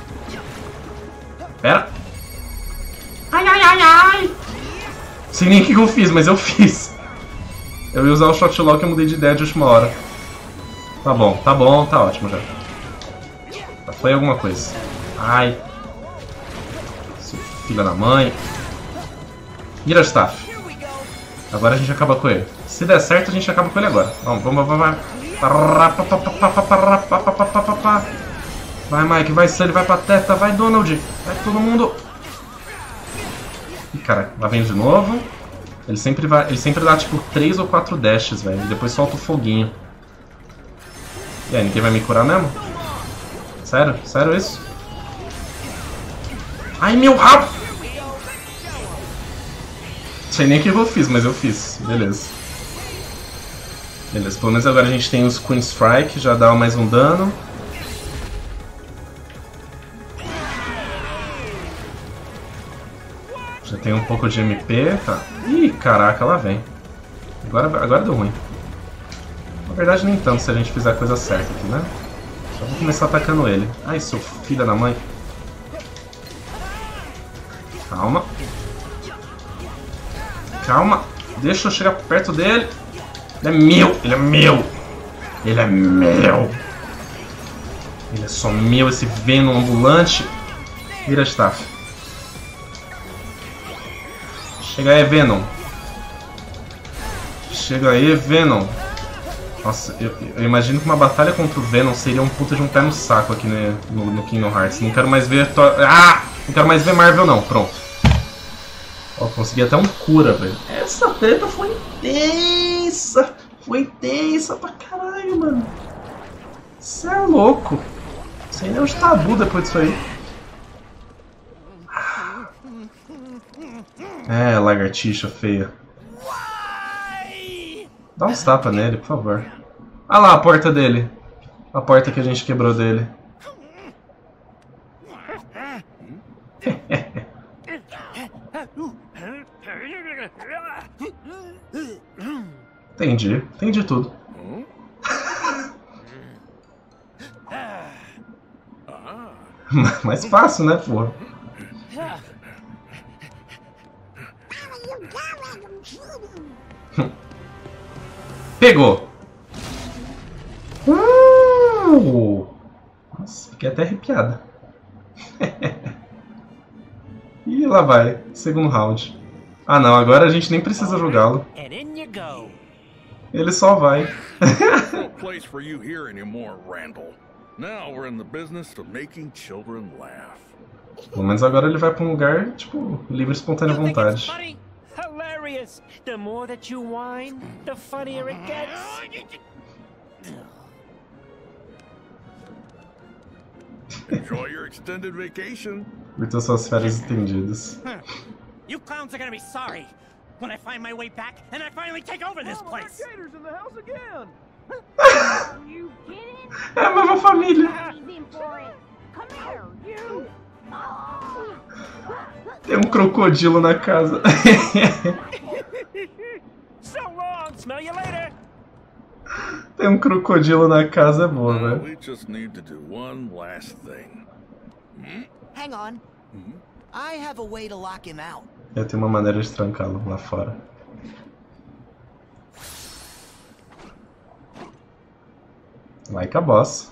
Pera. Ai, ai, ai, ai. Não sei nem o que eu fiz, mas eu fiz. Eu ia usar o Shotlock e eu mudei de ideia de última hora. Tá bom, tá ótimo já. Foi alguma coisa. Ai. Seu filho da mãe. Mirage Staff. Agora a gente acaba com ele. Se der certo, a gente acaba com ele agora. Vamos. Vai, Mike, vai, Sully, vai, Pateta, vai, Donald. Vai, todo mundo. Ih, cara, lá vem de novo. Ele sempre dá tipo 3 ou 4 dashes, velho. E depois solta o foguinho. E aí, ninguém vai me curar mesmo? Sério? Sério isso? Ai, meu rabo! Não sei nem o que eu fiz, mas eu fiz. Beleza. Beleza, pelo menos agora a gente tem os Queen Strike, já dá mais um dano. Já tem um pouco de MP, tá. Ih, caraca, lá vem. Agora deu ruim. Na verdade nem tanto se a gente fizer a coisa certa aqui, né? Só vou começar atacando ele. Ai, seu filho da mãe. Calma. Calma. Deixa eu chegar perto dele. Ele é meu. Ele é meu. Ele é meu. Ele é só meu, esse Venom ambulante. Vira staff. Chega aí, Venom. Chega aí, Venom. Nossa, eu imagino que uma batalha contra o Venom seria um puta de um pé no saco aqui no Kingdom Hearts. Não quero mais ver... Não quero mais ver Marvel, não. Pronto. Ó, consegui até um cura, velho. Essa treta foi intensa. Foi intensa pra caralho, mano. Você é louco. Isso aí é um tabu depois disso aí. É, lagartixa feia. Dá uns tapas nele, por favor. Ah lá a porta dele. A porta que a gente quebrou dele. Entendi tudo. Mais fácil, né, porra? Pegou! Nossa, fiquei até arrepiada. E lá vai, segundo round. Ah não, agora a gente nem precisa jogá-lo. Ele só vai. No place for you here anymore, Randall. Now we're in the business of making children laugh. Pelo menos agora ele vai pra um lugar, tipo, livre e espontânea vontade. Hilarious. The more that you whine, the funnier it gets. Enjoy your extended vacation. Curta suas férias estendidas. You clowns are gonna be sorry when I find my way back and I finally take over this place. Gators in the house again. You kidding? É a mesma família. He's in for it. Come here, you. Tem um crocodilo na casa. So long, smell you later. Tem um crocodilo na casa, é boa, velho. We just need to do one last thing. Hang on. I have a way to lock him out. Eu tenho uma maneira de trancá-lo lá fora. Like a boss.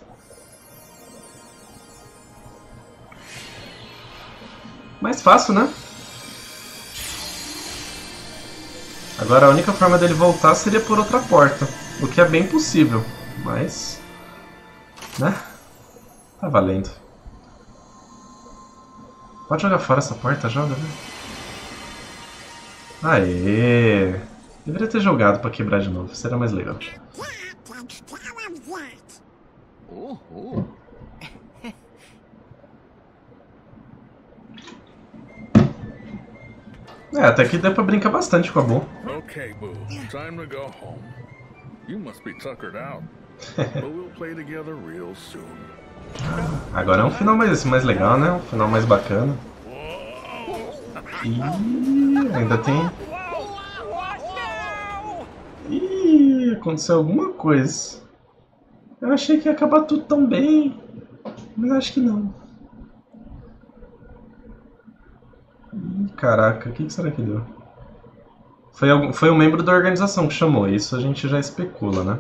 Mais fácil, né? Agora a única forma dele voltar seria por outra porta. O que é bem possível. Mas... né? Tá valendo. Pode jogar fora essa porta, joga, né? Aê! Deveria ter jogado pra quebrar de novo, seria mais legal. É, até que deu pra brincar bastante com a Boo. Okay, Boo. Time to go home. You must be tuckered out. But we'll play together real soon. Agora é um final mais legal, né? Um final mais bacana. Ih, ainda tem... Ih, aconteceu alguma coisa. Eu achei que ia acabar tudo tão bem, mas acho que não. Ih, caraca, o que será que deu? Foi um membro da organização que chamou, isso a gente já especula, né?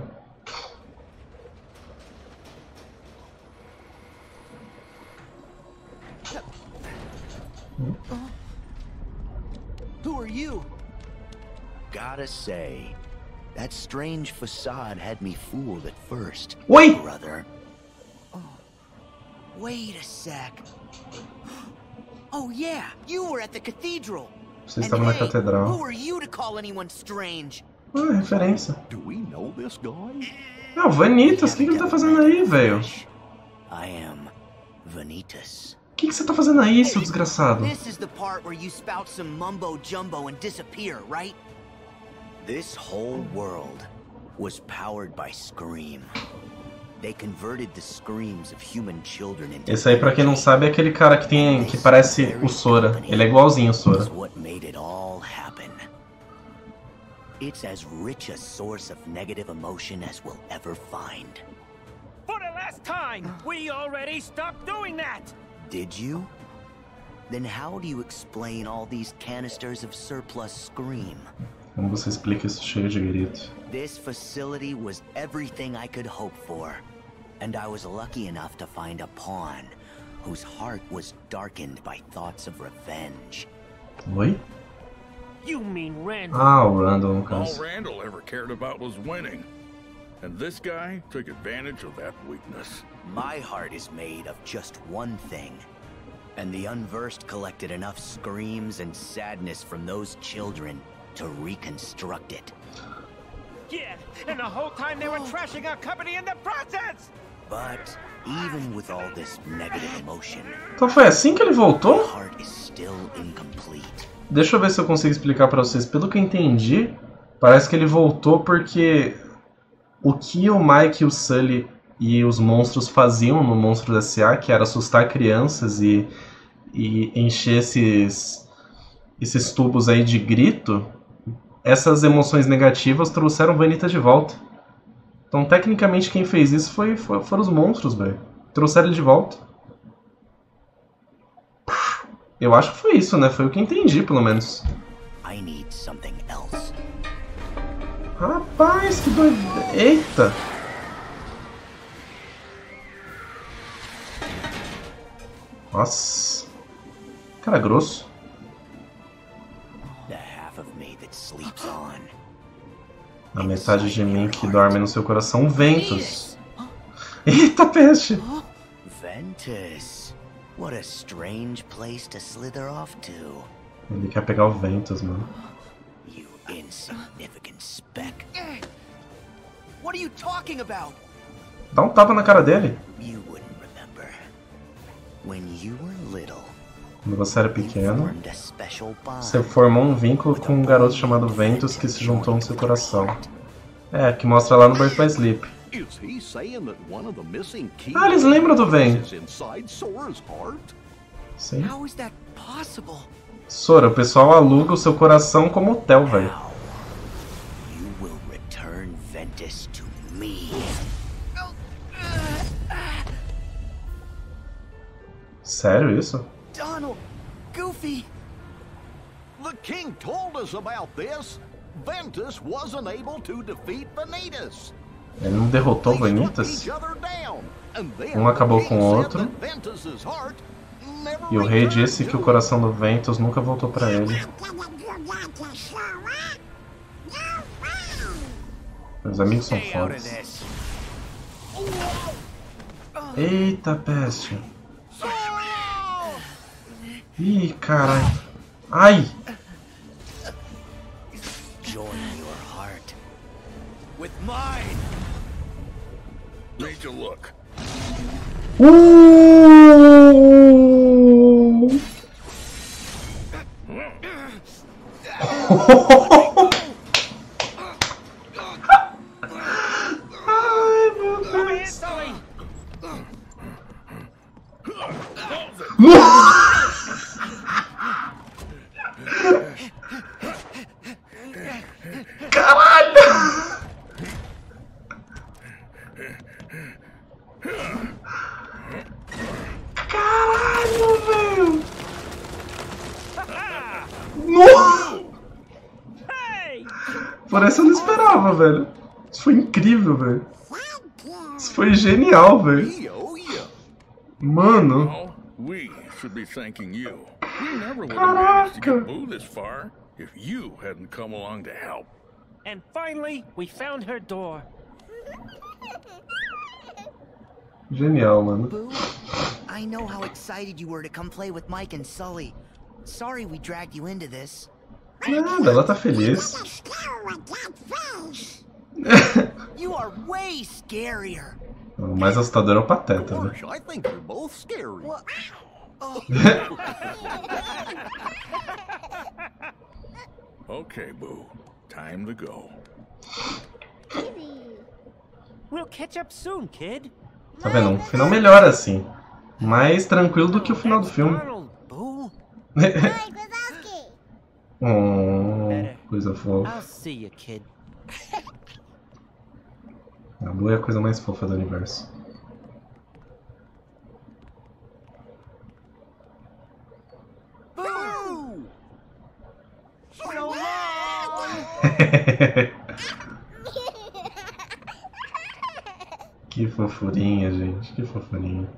Who are you? Gotta say, that strange facade had me fooled at first. Oi! Brother. Oh, wait a sec. Oh yeah, you were at the cathedral. Você estava na catedral. Who are you to call anyone strange? Ah, referência. Do we know this guy? Ah, o Vanitas, o que ele tá fazendo aí, velho? I am Vanitas. que você tá fazendo aí, seu desgraçado? This is the part where you spout some mumbo jumbo and disappear, right? This whole world was powered by Scream. They converted the screams of human children into... Esse aí, pra quem não sabe, é aquele cara que parece o Sora. Ele é igualzinho o Sora. What made it all happen. It's as rich a source of negative emotion as we'll ever find. For the last time, we already stopped doing that! Did you? Then how do you explain all these canisters of surplus Scream? Como você explica isso cheio de grito? This facility was everything I could hope for. And I was lucky enough to find a pawn whose heart was darkened by thoughts of revenge. Oi? You mean Randall? Ah, o Randall, no All caso. Randall ever cared about was winning. And this guy took advantage of that weakness. My heart is made of just one thing. And the unversed collected enough screams and sadness from those children to reconstruct it. Yeah, and the whole time they were trashing our company in the process! But even with all this negative emotion, Então foi assim que ele my voltou? heart is still incomplete. Deixa eu ver se eu consigo explicar pra vocês. Pelo que eu entendi, parece que ele voltou porque o que o Mike, o Sully e os monstros faziam no Monstros S.A., que era assustar crianças e encher esses tubos aí de grito, essas emoções negativas trouxeram Vanita de volta. Então, tecnicamente, quem fez isso foram os monstros, velho. Trouxeram ele de volta. Eu acho que foi isso, né? Foi o que eu entendi, pelo menos. I need something else. Rapaz, que doido. Eita! Nossa. Cara grosso. The half of me that sleeps on. A metade de mim que dorme no seu coração, Ventus. Eita, peste! Ventus. What a strange place to slither off to. Ele quer pegar o Ventus, mano. You insignificant speck. What are you talking about? Dá um tapa na cara dele. You wouldn't remember. When you were little, Quando você era you pequeno, formed a special bond. você formou um vínculo com um garoto chamado Ventus que se juntou no seu coração. É, que mostra lá no Birth by Sleep. Is he saying that one of the missing keys Ah, eles lembram do Ven. is inside Sora's heart? Sim. How is that possible? Sora, o pessoal aluga o seu coração como hotel, velho. Now, you will return Ventus to me. Sério isso? Donald! Goofy! The king told us about this. Ventus wasn't able to defeat Vanitas. Ele não derrotou They struck Vanitas? each other down, and then Um acabou the com o king outro. said that Ventus's heart never E o rei returned disse que to o coração do Ventus nunca voltou pra ele. Meus amigos são Stay out of fortes. this. Eita, peste. Ih, caralho. Ai! Join your heart with mine. Need to look. Ai, meu Come here, Deus. Sully! Caralho! Caralho, velho! Nossa! Hey! Por essa eu não esperava, velho. Isso foi incrível, velho. Isso foi genial, velho. We owe you. Mano. No, we should be thanking you. We never would have managed to get Boo this far if you hadn't come along to help. And finally, we found her door. Genial, mano. Boo, I know how excited you were to come play with Mike and Sully. Sorry we dragged you into this. Nada, ela tá feliz. You are way scarier. O mais assustador é o Pateta, Gosh, velho. I think you're both scary. What? Okay, Boo. Time to go. We'll catch up soon, kid. Tá vendo? Um final melhor assim. Mais tranquilo do que o final do filme. Donald, Boo. Coisa fofa. I'll see you, kid. A Boo é a coisa mais fofa do universo. Boo! So long! Que fofurinha, gente. Que fofurinha.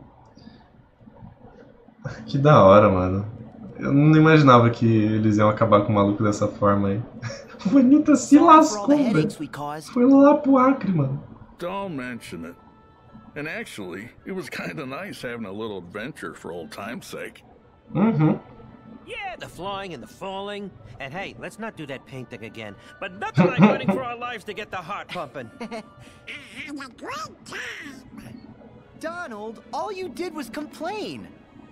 Que da hora, mano. Eu não imaginava que eles iam acabar com o maluco dessa forma aí. O Vanita se lascou, velho. Foi lá pro Acre, mano. Don't mention it. And actually, it was kind of nice having a little adventure for old time's sake. Uhum. Yeah, the flying and the falling. And hey, let's not do that paint thing again. But nothing like running for our lives to get the heart pumping. Donald, all you did was complain.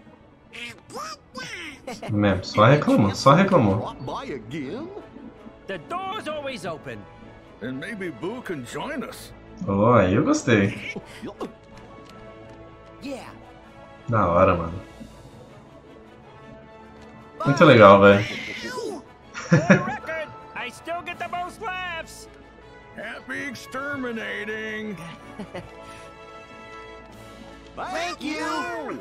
Mesmo, só reclamou, só reclamou. Drop by again? The door's always open. And maybe Boo can join us. Oh, aí eu gostei. Yeah. Da hora, mano. Muito legal, velho. For the record, I still get the most laughs. Happy exterminating. Thank you!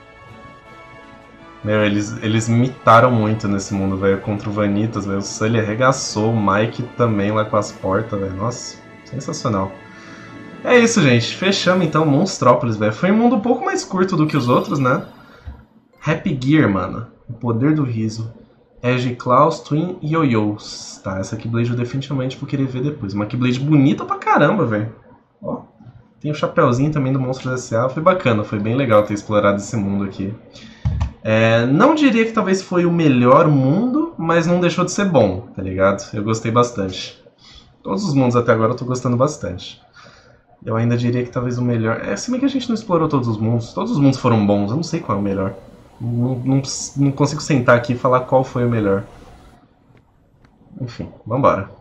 Meu, eles mitaram muito nesse mundo, velho, contra o Vanitas, velho. O Sully arregaçou, o Mike também lá com as portas, velho. Nossa, sensacional. É isso, gente. Fechamos então Monstrópolis, velho. Foi um mundo um pouco mais curto do que os outros, né? Happy Gear, mano. O poder do riso. Edge Claws, Twin e Yo-Yos. Tá, essa Keyblade eu definitivamente vou querer ver depois. Uma Keyblade bonita pra caramba, velho. Ó, tem o chapéuzinho também do Monstros S.A. Foi bacana, foi bem legal ter explorado esse mundo aqui. Não diria que talvez foi o melhor mundo, mas não deixou de ser bom, tá ligado? Eu gostei bastante. Todos os mundos até agora eu tô gostando bastante. Eu ainda diria que talvez o melhor... se bem que a gente não explorou todos os mundos foram bons, eu não sei qual é o melhor. Não consigo sentar aqui e falar qual foi o melhor. Enfim, vambora.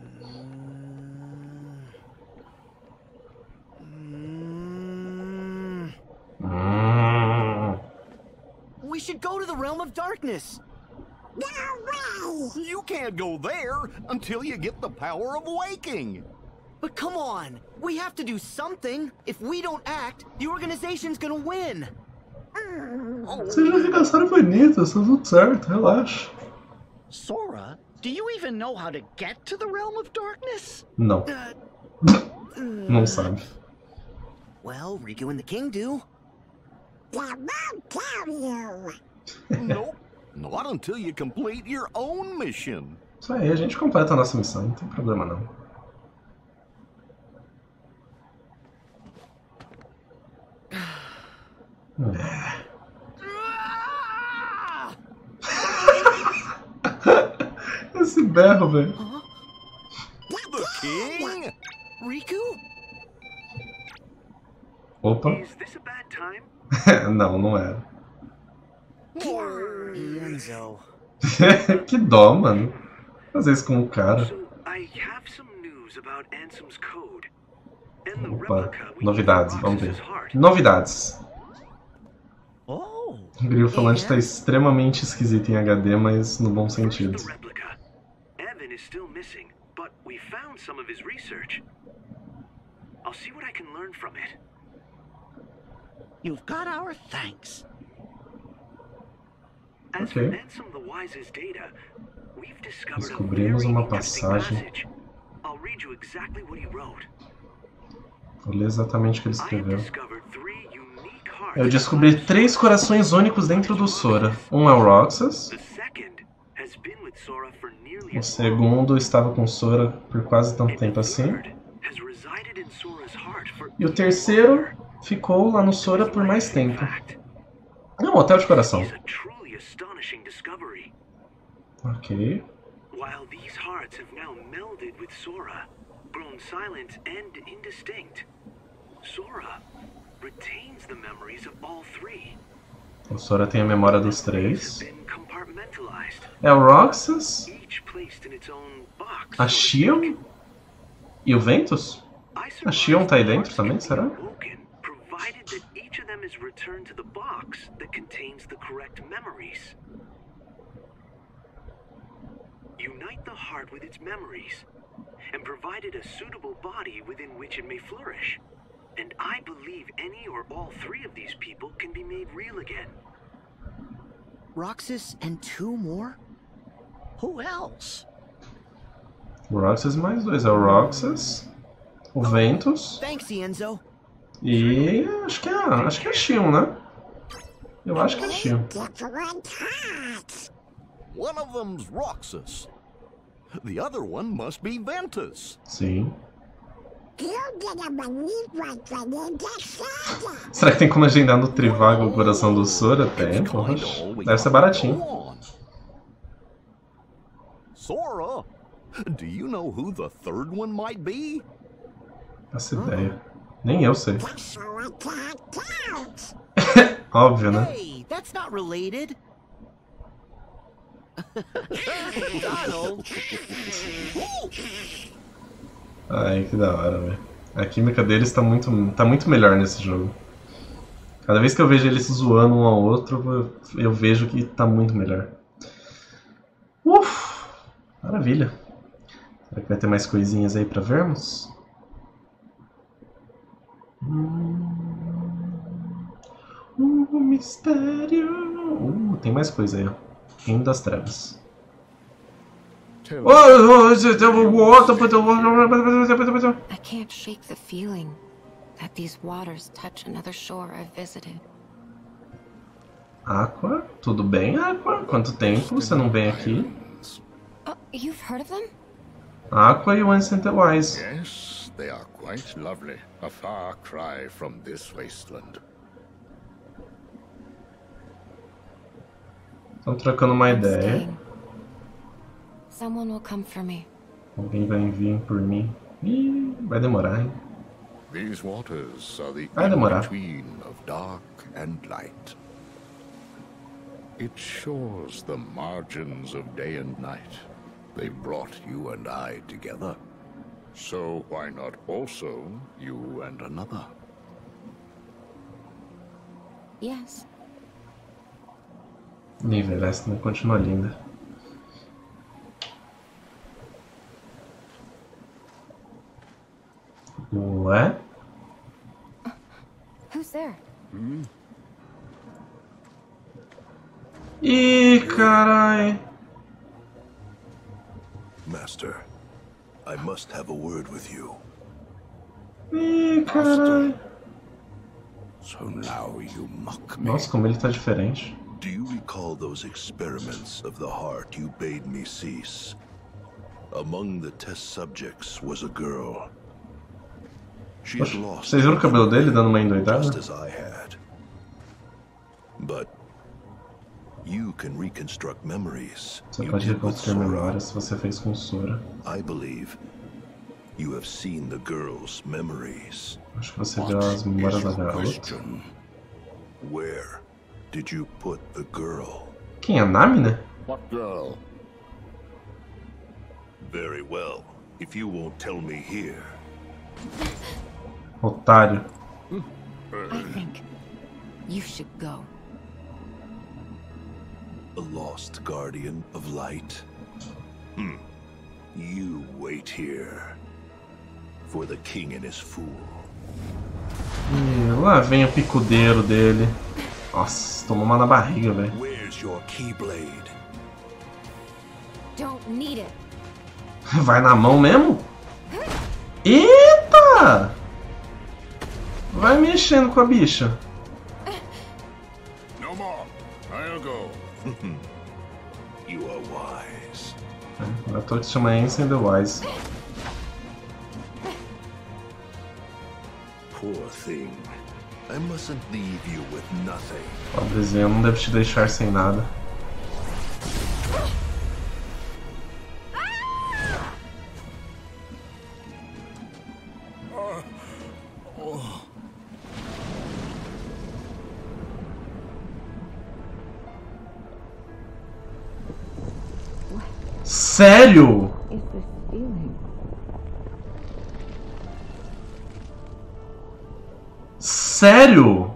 We should go to the Realm of Darkness. No way! You can't go there until you get the power of waking. But come on, we have to do something. If we don't act, the organization's gonna win. Vocês já arregaçaram Vanitas, tá tudo certo, relaxa. Sora, do you even know how to get to the Realm of Darkness? Não. Não sabe. Well, Riku and the King do. They won't tell you. Nope, not until you complete your own mission. Isso aí, a gente completa a nossa missão, não tem problema não. Esse berro, velho. The King? Riku? Opa. Is this a bad time? Não, não era. Enzo. Que dó, mano. Fazer isso com o cara. So, I have some news about Ansem's code. And the Opa, replica we novidades, use vamos ver. Roxas' heart. Novidades. Oh. O Grilo falante tá extremamente esquisito em HD, mas no bom sentido. The replica. Evan is still missing, but we found some of his research. I'll see what I can learn from it. You've got our thanks. As for Ansem the Wise's data, we've discovered a Descobrimos very uma interesting passagem. passage. I'll read you exactly what he wrote. Vou ler exatamente o que ele I have escreveu. discovered 3 unique hearts. Eu descobri 3 corações únicos dentro do Sora. Um é o Roxas. The second has been with Sora for nearly O as long. segundo estava com Sora por quase tanto tempo assim. Third has resided in Sora's heart for E o terceiro ficou lá no Sora por mais tempo. É um hotel de coração. It's a truly astonishing discovery. Ok. While these hearts have now melded with Sora, grown silent and indistinct, Sora retains the memories of all 3. O Sora tem a memória dos 3. Been compartmentalized, É o Roxas, each placed in its own box. a Xion e o Ventus? A Xion tá aí dentro também, será? Woken, provided that each of them is returned to the box that contains the correct memories. Unite the heart with its memories, and provided a suitable body within which it may flourish. And I believe any or all 3 of these people can be made real again. Roxas and 2 more? Who else? O Roxas mais 2. É o Roxas, o Ventus Thanks, Enzo. e acho que é a Xion, né? Eu acho que é a Xion. One of them's Roxas. The other one must be Ventus. Sim. Será que tem como agendar no Trivago o coração do Sora? Tem, poxa. Deve ser baratinho. Sora, do you know who the third one might be? Essa ideia. Nem eu sei. Óbvio, né? Hey, that's not related. Donald. Ai, que da hora, velho. A química deles tá muito melhor nesse jogo. Cada vez que eu vejo eles se zoando um ao outro, eu vejo que tá muito melhor. Maravilha. Será que vai ter mais coisinhas aí pra vermos? Mistério. Tem mais coisa aí, ó. Reino das Trevas. I can't shake the feeling that these waters touch another shore I've visited. Aqua, tudo bem, Aqua? Quanto tempo você não vem aqui? You've heard of them? Aqua e o Ancient Wise. Yes, they are quite lovely. A far cry from this wasteland. Estão trocando uma ideia. Someone will come for me. Alguém vai vir por mim. Ih, vai demorar, hein? These waters are the Vai demorar. in-between of dark and light. It shores the margins of day and night. They brought you and I together. So why not also you and another? Yes. Nem envelhece, né? Continua linda. Ué? Who's there? Ih, carai. Master, I must have a word with you. Ih, carai. So now you mock me. Nossa, como ele tá diferente. Do you recall those experiments of the heart you bade me cease? Among the test subjects was a girl. She had lost. Vocês viram o cabelo dele dando uma endoidada? Just as I had. But you can reconstruct memories. Você You pode did with reconstruir Sora. memórias se você fez com Sora. I believe you have seen the girl's memories. Acho que você viu as memórias da garota. Question. Where did you put the girl? Quem é a Nami, né? What girl? Very well. If you won't tell me here. Otário. I think you should go. A lost guardian of light? You wait here. For the king and his fool. Ih, lá vem o picudeiro dele. Nossa, tomou uma na barriga, velho. Where's your keyblade? Don't need it. Vai na mão mesmo? Eita! Vai mexendo com a bicha. No more. I'll go. You are wise. Eu tô te chamando Ancient Wise. Poor thing. I mustn't leave you with nothing. Pobrezinho, não devo te deixar sem nada. Sério? Sério?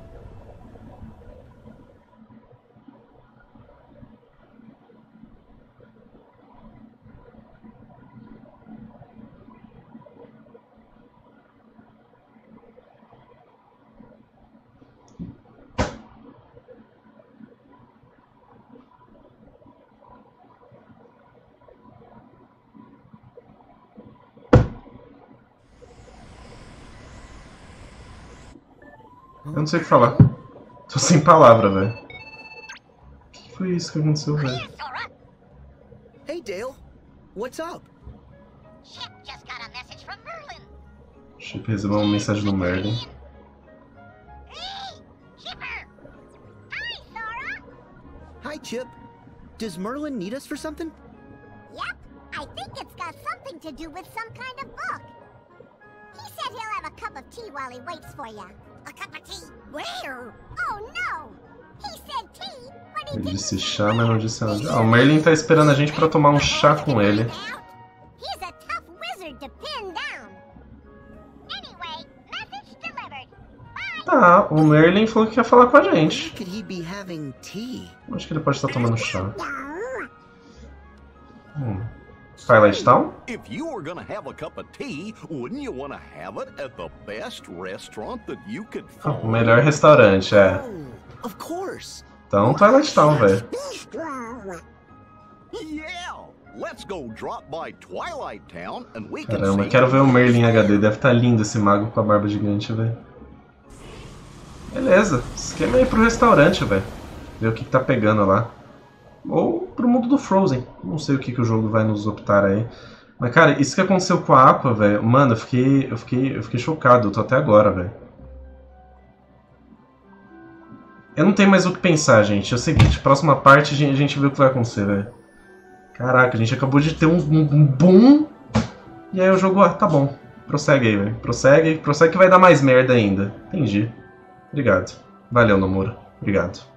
Eu não sei o que falar. Tô sem palavra, velho. O que foi isso que aconteceu, velho? Hey, Dale. What's up? Chip just got a message from Merlin. Chip recebeu uma mensagem do Merlin. Hey, Chipper. Hi, Sora. Hi, Chip. Does Merlin need us for something? Yep, I think it's got something to do with some kind of book. He said he'll have a cup of tea while he waits for you. A cup of tea? Where? Oh, no. He said tea, but he Ele didn't disse chá, mas não disse nada. Ah, o Merlin tá esperando a gente pra tomar um chá com ele. He's a tough wizard to pin down. Anyway, message delivered. Tá, o Merlin falou que quer falar com a gente. Could he be having tea? Acho que ele pode estar tomando chá. Twilight Town? If you were gonna have a cup of tea, wouldn't you want to have it at the best restaurant that you could Ah, o find? melhor restaurante, é. Oh, of course. Então, Twilight Town, velho. Yeah, let's go drop by Twilight Town and we can Caramba, see. quero ver o Merlin HD. Deve estar lindo esse mago com a barba gigante, velho. Beleza, esquema aí pro restaurante, velho. Ver o que tá pegando lá. Ou pro mundo do Frozen. Não sei o que o jogo vai nos optar aí. Mas, cara, isso que aconteceu com a Aqua, velho. Mano, eu fiquei chocado. Eu tô até agora, velho. Eu não tenho mais o que pensar, gente. É o seguinte, próxima parte a gente vê o que vai acontecer, velho. Caraca, a gente acabou de ter um boom. E aí o jogo, ah, tá bom. Prossegue aí, velho. Prossegue que vai dar mais merda ainda. Entendi. Obrigado. Valeu, Nomura. Obrigado.